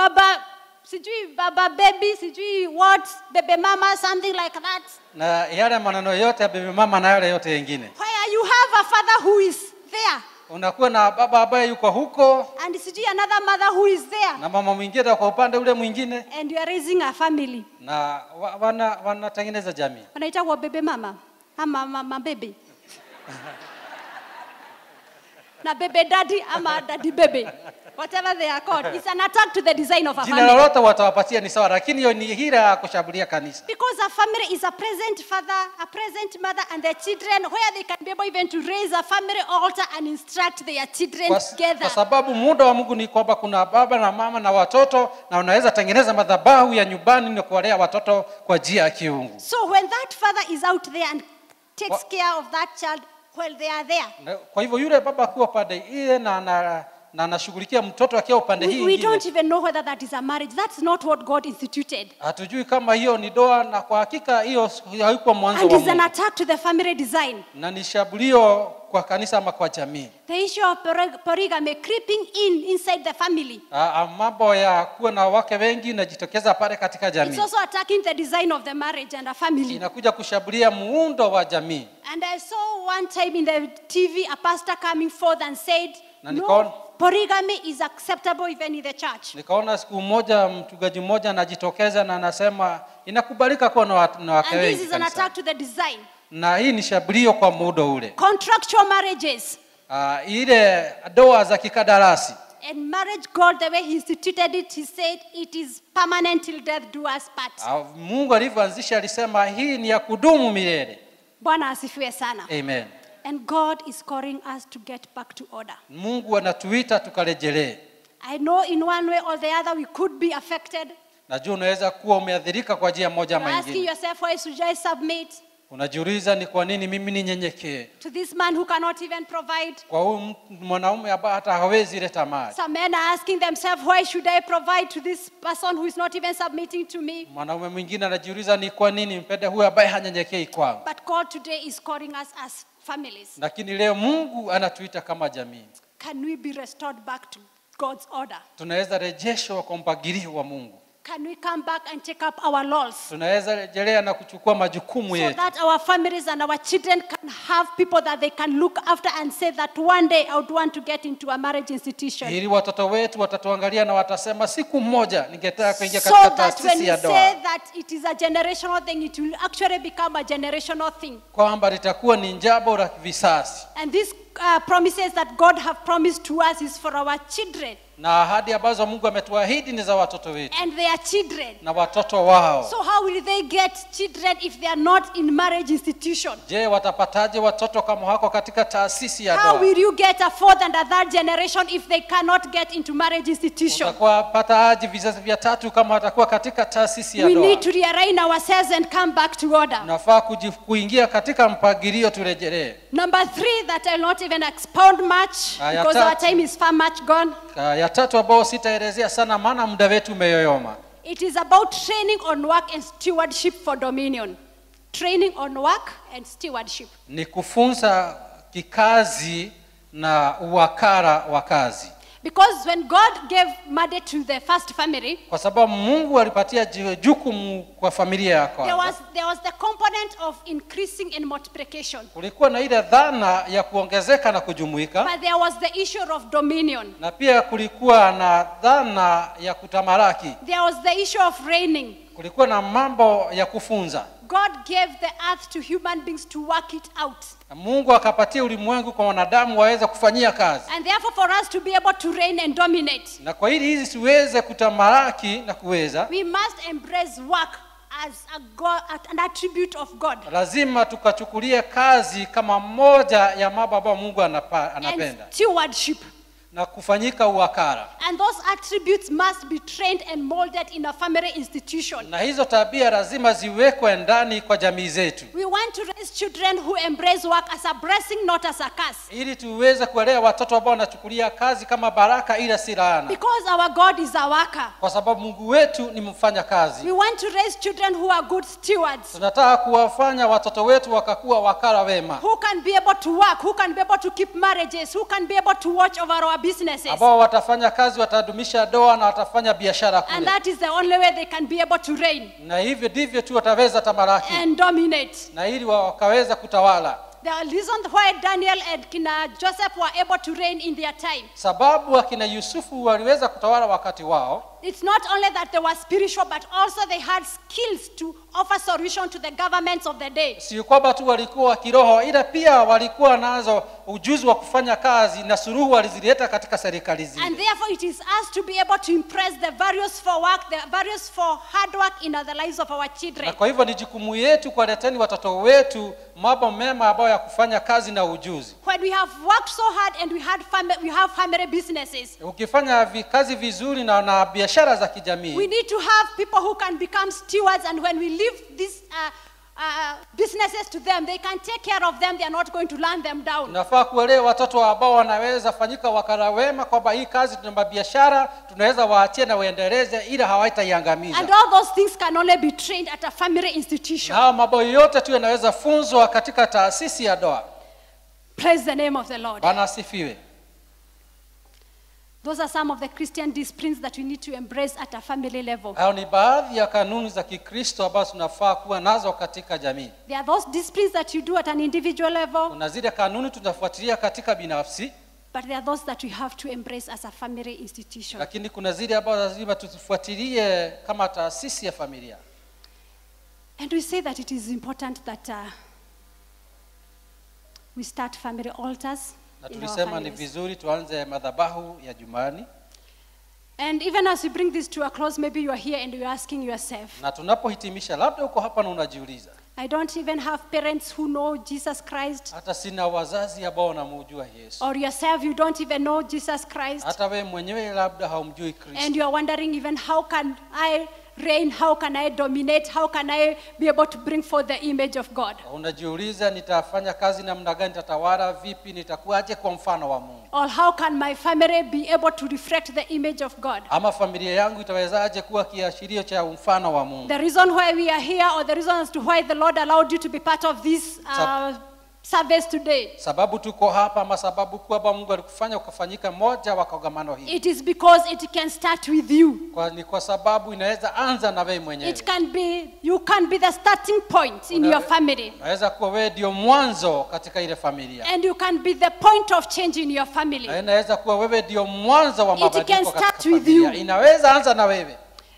baba baby, what, baby mama, something like that. Na yale maneno yote ya bibi mama na yale yote mengine. Where you have a father who is there. Unakuwa na baba ambaye yuko huko And another mother who is there. na mama mwingine kwa upande ule mwingine. And you are raising a family. Na wanatengeneza jamii. Wanaita kwa bebe mama. Ama mama baby. Na bebe daddy ama daddy baby. whatever they are called. It's an attack to the design of a Jina family. lolote watawapatia ni sawa, lakini hiyo ni hila ya kushambulia kanisa. Because a family is a present father, a present mother, and their children, where they can be able even to raise a family altar and instruct their children together. Kwa sababu muda wa Mungu ni kwamba kuna baba na mama na watoto, na unaweza tengeneza madhabahu ya nyumbani na kuwalea watoto kwa njia ya kiungu. So when that father is out there and takes care of that child while they are there, Kwa hivyo yule baba akiwa pande ile na anashughulikia mtoto akiwa upande hii we don't even know whether that is a marriage. That's not what God instituted. Hatujui kama hiyo ni ndoa, na kwa hakika hiyo haikuwa mwanzo wa And it's an Mungu. attack to the family design. Na ni shambulio kwa kanisa ama kwa jamii. The issue of polygamy creeping inside the family. Mambo ya kuwa na wake wengi najitokeza pale katika jamii. It's also attacking the design of the marriage and a family. Inakuja kushambulia muundo wa jamii. And I saw one time in the TV a pastor coming forth and said, no, polygamy is acceptable even in the church. Nikaona siku moja mchungaji mmoja anajitokeza na anasema inakubalika kuwa na wake wengi. And this is an attack to the design. Na hii ni shambulio kwa muundo ule. Contractual marriages. Ile ndoa za kikadarasi. And marriage, God, the way he instituted it, he said it is permanent till death do us part. Mungu alivyoanzisha alisema hii ni ya kudumu milele. Bwana asifiwe sana. Amen. And God is calling us to get back to order. Mungu anatuita tukarejelee. I know in one way or the other we could be affected. Najua unaweza kuwa umeathirika kwa njia moja ama nyingine. Asking yourself, why should I submit? Unajiuliza ni kwa nini mimi ninyenyekee? To this man who cannot even provide. Kwa huyu mwanaume ambaye hata hawezi leta mali. Some men are asking themselves, why should I provide to this person who is not even submitting to me? Mwanaume mwingine anajiuliza ni kwa nini mpende huyu ambaye hanyenyekei kwangu? But God today is calling us as families. Lakini leo Mungu anatuita kama jamii. Can we be restored back to God's order? Tunaweza rejeshwa kwa mpangilio wa Mungu. Can we come back and take up our roles? Tunaweza rejelea na kuchukua majukumu yetu. So that our families and our children can have people that they can look after and say that one day I would want to get into a marriage institution. Ili watoto wetu watatuangalia na watasema siku moja ningetaka kuingia katika taasisi ya ndoa. So that when we say that it is a generational thing, it will actually become a generational thing. Kwamba litakuwa ni jambo la visasi. And these promises that God have promised to us is for our children. Na ahadi ambazo Mungu ametuahidi ni za watoto wetu. And their children. Na watoto wao. So how will they get children if they are not in marriage institution? Je, watapataje watoto kama wako katika taasisi ya ndoa? How will you get a fourth and a third generation if they cannot get into marriage institution? Utapataje vizazi vya tatu kama watakuwa katika taasisi ya ndoa? We ndoa? need to realign ourselves and come back to order. Nafaa kuingia katika mpangilio turejelee. Number 3 that I will not even expound much because our time is far much gone. Ya tatu ambao sitaelezea sana maana muda wetu umeyoyoma. It is about training on work and stewardship for dominion. Training on work and stewardship. Ni kufunza kikazi na uwakala wa kazi. Because when God gave mandate to the first family, kwa sababu Mungu alipatia jukumu kwa familia yako, there was the component of increasing and multiplication. Kulikuwa na ile dhana ya kuongezeka na kujumuika. But there was the issue of dominion. Na pia kulikuwa na dhana ya kutamalaki. There was the issue of reigning. Kulikuwa na mambo ya kufunza. God gave the earth to human beings to work it out. Mungu akapatia ulimwengu kwa wanadamu waweze kufanyia kazi. And therefore for us to be able to reign and dominate. Na kwa hili hizi siweze kutamalaki na kuweza. We must embrace work as an attribute of God. Lazima tukachukulie kazi kama moja ya mambo ambayo Mungu anapenda. And stewardship. Na kufanyika uwakala. And those attributes must be trained and molded in a family institution. Na hizo tabia lazima ziwekwe ndani kwa jamii zetu. We want to raise children who embrace work as a blessing, not as a curse. Ili tuweze kulea watoto ambao wanachukulia kazi kama baraka ila si laana. Because our God is a worker. Kwa sababu Mungu wetu ni mfanya kazi. We want to raise children who are good stewards. Tunataka kuwafanya watoto wetu wakakuwa wakala wema. Who can be able to work, who can be able to keep marriages, who can be able to watch over our businesses. Ambao watafanya kazi, watadumisha ndoa na watafanya biashara kule. And that is the only way they can be able to reign. Na hivyo ndivyo tu wataweza tamalaki. And dominate. Na ili wakaweza kutawala. The reason why Daniel and kina Joseph were able to reign in their time. Sababu akina Yusufu waliweza kutawala wakati wao. it's not only that they were spiritual, but also they had skills to offer solution to the governments of the day. Si kwamba tu walikuwa kiroho, ila pia walikuwa nazo ujuzi wa kufanya kazi na suluhu walizileta katika serikali zile. And therefore it is us to be able to impress the various for work, the various for hard work in the lives of our children. Na kwa hivyo ni jukumu yetu kuwaleteni watoto wetu mambo mema ambayo ya kufanya kazi na ujuzi. When we have worked so hard and we have family businesses, ukifanya kazi vizuri na biashara za kijamii, we need to have people who can become stewards, and when we leave these businesses to them, they can take care of them. They are not going to land them down. Tunafaa kuelewa watoto ambao wanaweza fanyika wakala wema kwamba hii kazi tuna biashara tunaweza waachie na waendeleze ila hawaitaiangamiza. And all those things can only be trained at a family institution. Na mambo yote tu yanaweza funzwa katika taasisi ya ndoa. Praise the name of the Lord. Bwana asifiwe. Those are some of the Christian disciplines that we need to embrace at a family level. Hao ni baadhi ya kanuni za Kikristo ambazo tunafaa kuwa nazo katika jamii. There are those disciplines that you do at an individual level. Kuna zile kanuni tunafuatilia katika binafsi, but there are those that we have to embrace as a family institution. Lakini kuna zile ambazo lazima tuzifuatilie kama taasisi ya familia. And we say that it is important that we start family altars. Na tulisema ni vizuri tuanze madhabahu ya Jumani. And even as we bring this to a close, maybe you are here and you are asking yourself, na tunapohitimisha labda uko hapa na unajiuliza, I don't even have parents who know Jesus Christ. hata sina wazazi ambao wanamjua Yesu. Or yourself, you don't even know Jesus Christ. Hata wewe mwenyewe labda haumjui Kristo. And you are wondering even how can I reign, how can I dominate, how can I be able to bring forth the image of God? Unajiuliza nitafanya kazi namna gani, nitatawala vipi, nitakuaje kwa mfano wa Mungu? Or how can my family be able to reflect the image of God? Ama familia yangu itawezaje kuwa kiashirio cha mfano wa Mungu? The reason why we are here, or the reason as to why the Lord allowed you to be part of this service today, sababu tuko hapa ama sababu kwamba Mungu alikufanya ukafanyika moja wa kongamano hili, it is because it can start with you. Kwa sababu inaweza anza na wewe mwenyewe. It can be, you can be the starting point in your family. Inaweza kuwa wewe ndio mwanzo katika ile familia. And you can be the point of change in your family. Inaweza kuwa wewe ndio mwanzo wa mabadiliko katika familia. Inaweza anza na wewe.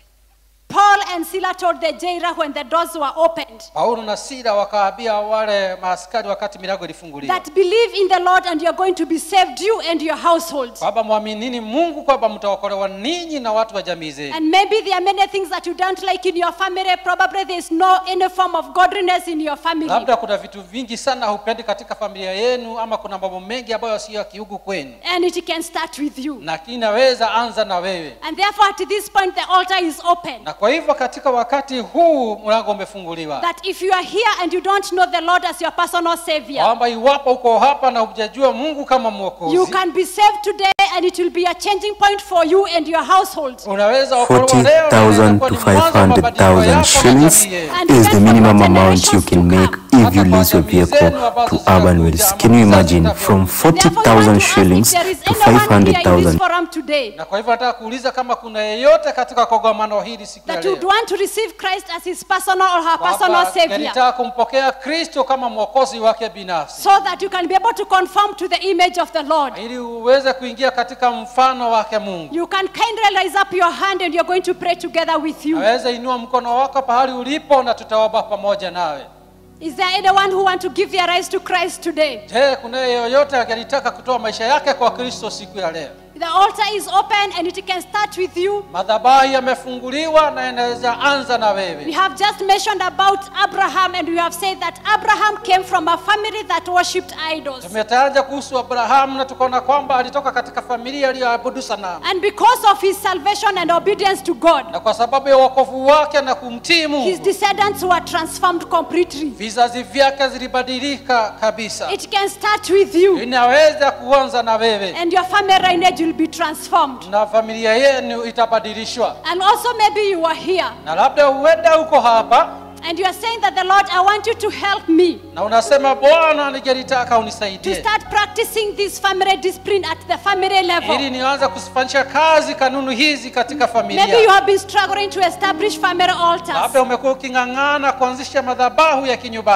Paul and Silas told the jailer when the doors were opened, Paulo na Sila wakaambia wale maaskari wakati milango ilifunguliwa, that believe in the Lord and you are going to be saved, you and your household. kwamba muaminini Mungu kwamba mtaokolewa ninyi na watu wa jamii zenu. And maybe there are many things that you don't like in your family. Probably there is no any form of godliness in your family. Labda kuna vitu vingi sana hupendi katika familia yenu, ama kuna mambo mengi ambayo sio kiugu kwenu. And it can start with you. Na inaweza anza na wewe. And therefore at this point the altar is open. Na kwa hivyo katika wakati huu mlango umefunguliwa. That if you are here and you don't know the Lord as your personal savior, kwamba iwapo uko hapa na hujajua Mungu kama mwokozi, you can be saved today and it will be a changing point for you and your household. Unaweza okolewa leo. 40,000 to 500,000 shillings is the minimum amount you can make if you lease your vehicle to urban wells. Can you imagine, from 40,000 shillings to 500,000? Na kwa hivyo nataka kuuliza kama kuna yeyote katika kongamano hili siku ya that leo, would want to receive Christ as his personal or her personal savior, anataka kumpokea Kristo kama mwokozi wake binafsi, so that you can be able to conform to the image of the Lord. ili uweze kuingia katika mfano wake Mungu. You can kindly raise up your hand and you're going to pray together with you. Naweza inua mkono wako pahali ulipo na tutaomba pamoja nawe. Is there anyone who want to give their lives to Christ today? Je, kuna yeyote angetaka kutoa maisha yake kwa Kristo siku ya leo? The altar is open and it can start with you. Madhabahu yamefunguliwa na inaweza anza na wewe. We have just mentioned about Abraham and we have said that Abraham came from a family that worshipped idols. Tumetaja kuhusu Abraham na tukaona kwamba alitoka katika familia iliyoabudu sanamu. And because of his salvation and obedience to God, na kwa sababu ya wokovu wake na kumtii Mungu, his descendants were transformed completely. Vizazi vyake zilibadilika kabisa. It can start with you. Inaweza kuanza na wewe. And your family lineage will be transformed. Na familia yenu itabadilishwa. And also maybe you are here. Na labda uenda uko hapa. And you are saying that the Lord, I want you to help me. Na unasema Bwana ningetaka unisaidie. To start practicing this family discipline at the family level. Ili nianze kufanyisha kazi kanuni hizi katika familia. Maybe you have been struggling to establish family altars. Labda umekuwa uking'ang'ana kuanzisha madhabahu ya kinyumbani.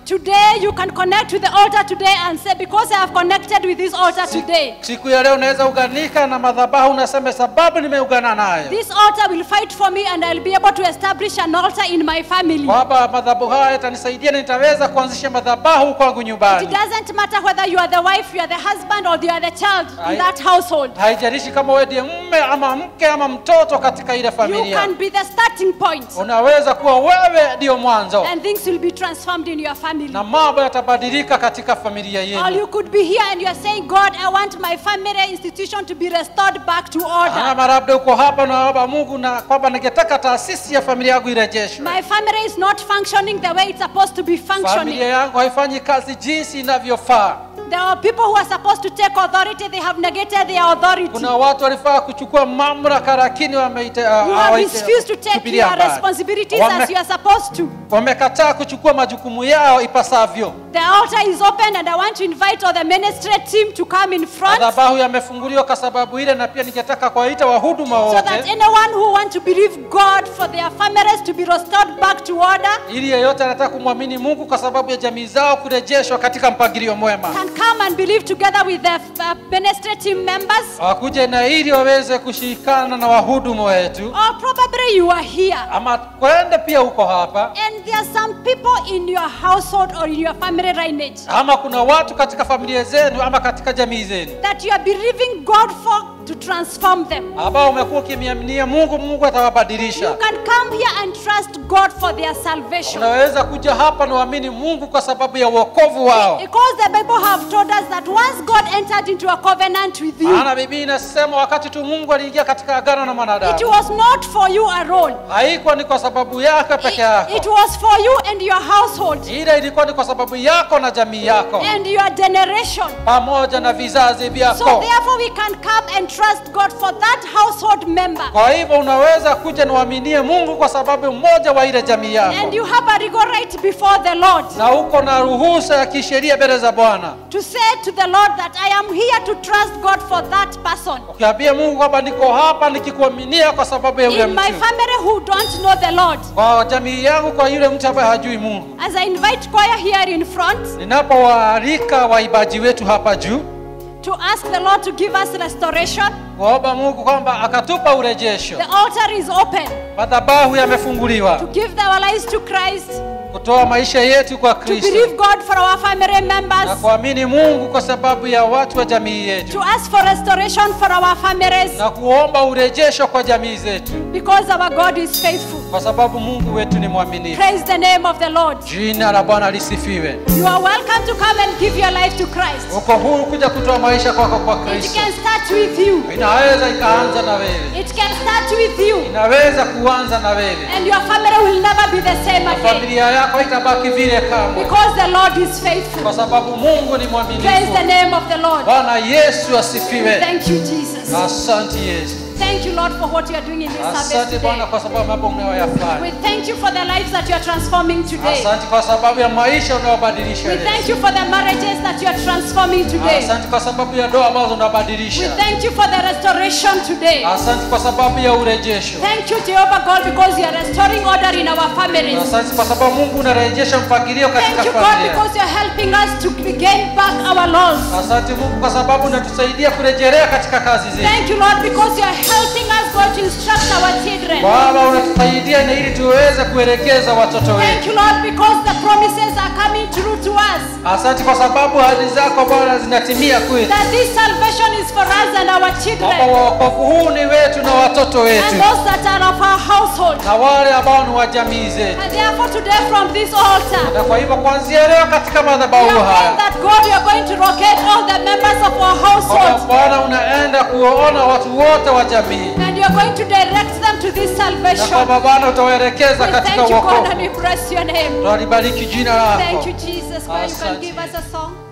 Today you can connect with the altar today and say, because I have connected with this altar today, siku ya leo unaweza uganika na madhabahu unasema sababu nimeungana nayo. This altar will fight for me and I'll be able to establish an altar in my family. Baba, madhabahu haya yatanisaidia na nitaweza kuanzisha madhabahu kwangu nyumbani. It doesn't matter whether you are the wife, you are the husband, or you are the child in that household. Haijalishi kama wewe ndiye mume ama mke ama mtoto katika ile familia. You can be the starting point. Unaweza kuwa wewe ndio mwanzo. And things will be transformed in your family. Na mambo yatabadilika katika familia yenu. Or you could be here and you are saying, God, I want my family institution to be restored back to order. Labda uko hapa na naomba Mungu na kwamba ningetaka taasisi ya familia yangu irejeshwe. My family is not functioning the way it's supposed to be functioning. Familia yangu haifanyi kazi jinsi inavyofaa. There are people who are supposed to take authority, they have negated their authority. Kuna watu walifaa kuchukua mamlaka lakini you have refused to take your responsibilities as you are supposed to. Wamekataa kuchukua majukumu yao ipasavyo. The altar is open and I want to invite all the ministry team to come in front. Madhabahu yamefunguliwa kwa sababu ile, na pia ningetaka kuwaita wahuduma wote. So that anyone who want to believe God for their families to be restored back to order. Ili yeyote anataka kumwamini Mungu kwa sababu ya jamii zao kurejeshwa katika mpangilio mwema. Come and believe together with the ministry team members. Wakuje na ili waweze kushikana na wahudumu wetu. Or probably you are here. Ama kwenda pia uko hapa. And there are some people in your household or in your family lineage. Ama kuna watu katika familia zenu ama katika jamii zenu. That you are believing God for to transform them. Ambao umekuwa ukimwaminia Mungu, Mungu atawabadilisha. You can come here and trust God for their salvation. Unaweza kuja hapa na uamini Mungu kwa sababu ya wokovu wao. Because the Bible have told us that once God entered into a covenant with you. Ana Biblia inasema wakati tu Mungu aliingia katika agano na mwanadamu. It was not for you alone. Haikuwa ni kwa sababu yako peke yako. It was for you and your household. Ile ilikuwa ni kwa sababu yako na jamii yako. And your generation. Pamoja na vizazi vyako. So therefore we can come and trust God for that household member. Kwa hivyo unaweza kuja na uaminie Mungu kwa sababu mmoja wa ile jamii yako. And you have a legal right before the Lord. Na uko na ruhusa ya kisheria mbele za Bwana. To say to the Lord that I am here to trust God for that person. Ukiambia Mungu kwamba niko hapa nikikuaminia kwa sababu ya yule mtu. In my family who don't know the Lord. Kwa jamii yangu, kwa yule mtu ambaye hajui Mungu. As I invite choir here in front. Ninapowaalika waibaji wetu hapa juu. To ask the Lord to give us restoration. Kuomba Mungu kwamba akatupa urejesho. The altar is open. Madhabahu yamefunguliwa. To give our lives to Christ. Kutoa maisha yetu kwa Kristo. To believe God for our family members. Na kuamini Mungu kwa sababu ya watu wa jamii yetu. To ask for restoration for our families. Na kuomba urejesho kwa jamii zetu. Because our God is faithful. Kwa sababu Mungu wetu ni mwaminifu. Praise the name of the Lord. Jina la Bwana lisifiwe. You are welcome to come and give your life to Christ. Uko huru kuja kutoa maisha kwako kwa Kristo. It can start with you. Inaweza ikaanza na wewe. It can start with you. Inaweza kuanza na wewe. And your family will never be the same again. Familia yako itabaki vile kamwe. Because the Lord is faithful. Kwa sababu Mungu ni mwaminifu. Praise the name of the Lord. Bwana Yesu asifiwe. Thank you, Jesus. Asante Yesu. Thank you, Lord, for what you are doing in this service Asante today. Bwana kwa sababu mambo unayoyafanya. We thank you for the lives that you are transforming today. Asante kwa sababu ya maisha unayobadilisha We leo. thank you for the marriages that you are transforming today. Asante kwa sababu ya ndoa ambazo unabadilisha. We thank you for the restoration today. Asante kwa sababu ya urejesho. Thank you, Jehovah God, because you are restoring order in our families. Asante kwa sababu Mungu unarejesha mpangilio katika familia. Thank you, God, because you are helping us to gain back our laws. Asante Mungu kwa sababu unatusaidia kurejelea katika kazi zetu. Thank you, Lord, because you are helping us to instruct our children. Baba, unatusaidia na ili tuweze kuelekeza watoto wetu. Thank you, Lord, because the promises are coming true to us. Asante kwa sababu ahadi zako Bwana zinatimia kwetu. That this salvation is for us and our children. Baba, wokovu huu ni wetu na watoto wetu. And those that are of our household. Na wale ambao ni wa jamii zetu. And therefore today from this altar. Na kwa hivyo kuanzia leo katika madhabahu haya. That God, you are going to locate all the members of our household. Bwana, unaenda kuona watu wote wa jamii. And you are going to direct them to this salvation. Na kwa Bwana utawaelekeza katika wokovu. Thank you, God, and we bless your name. Tunalibariki jina lako. Thank you, Jesus. Where you can give us a song.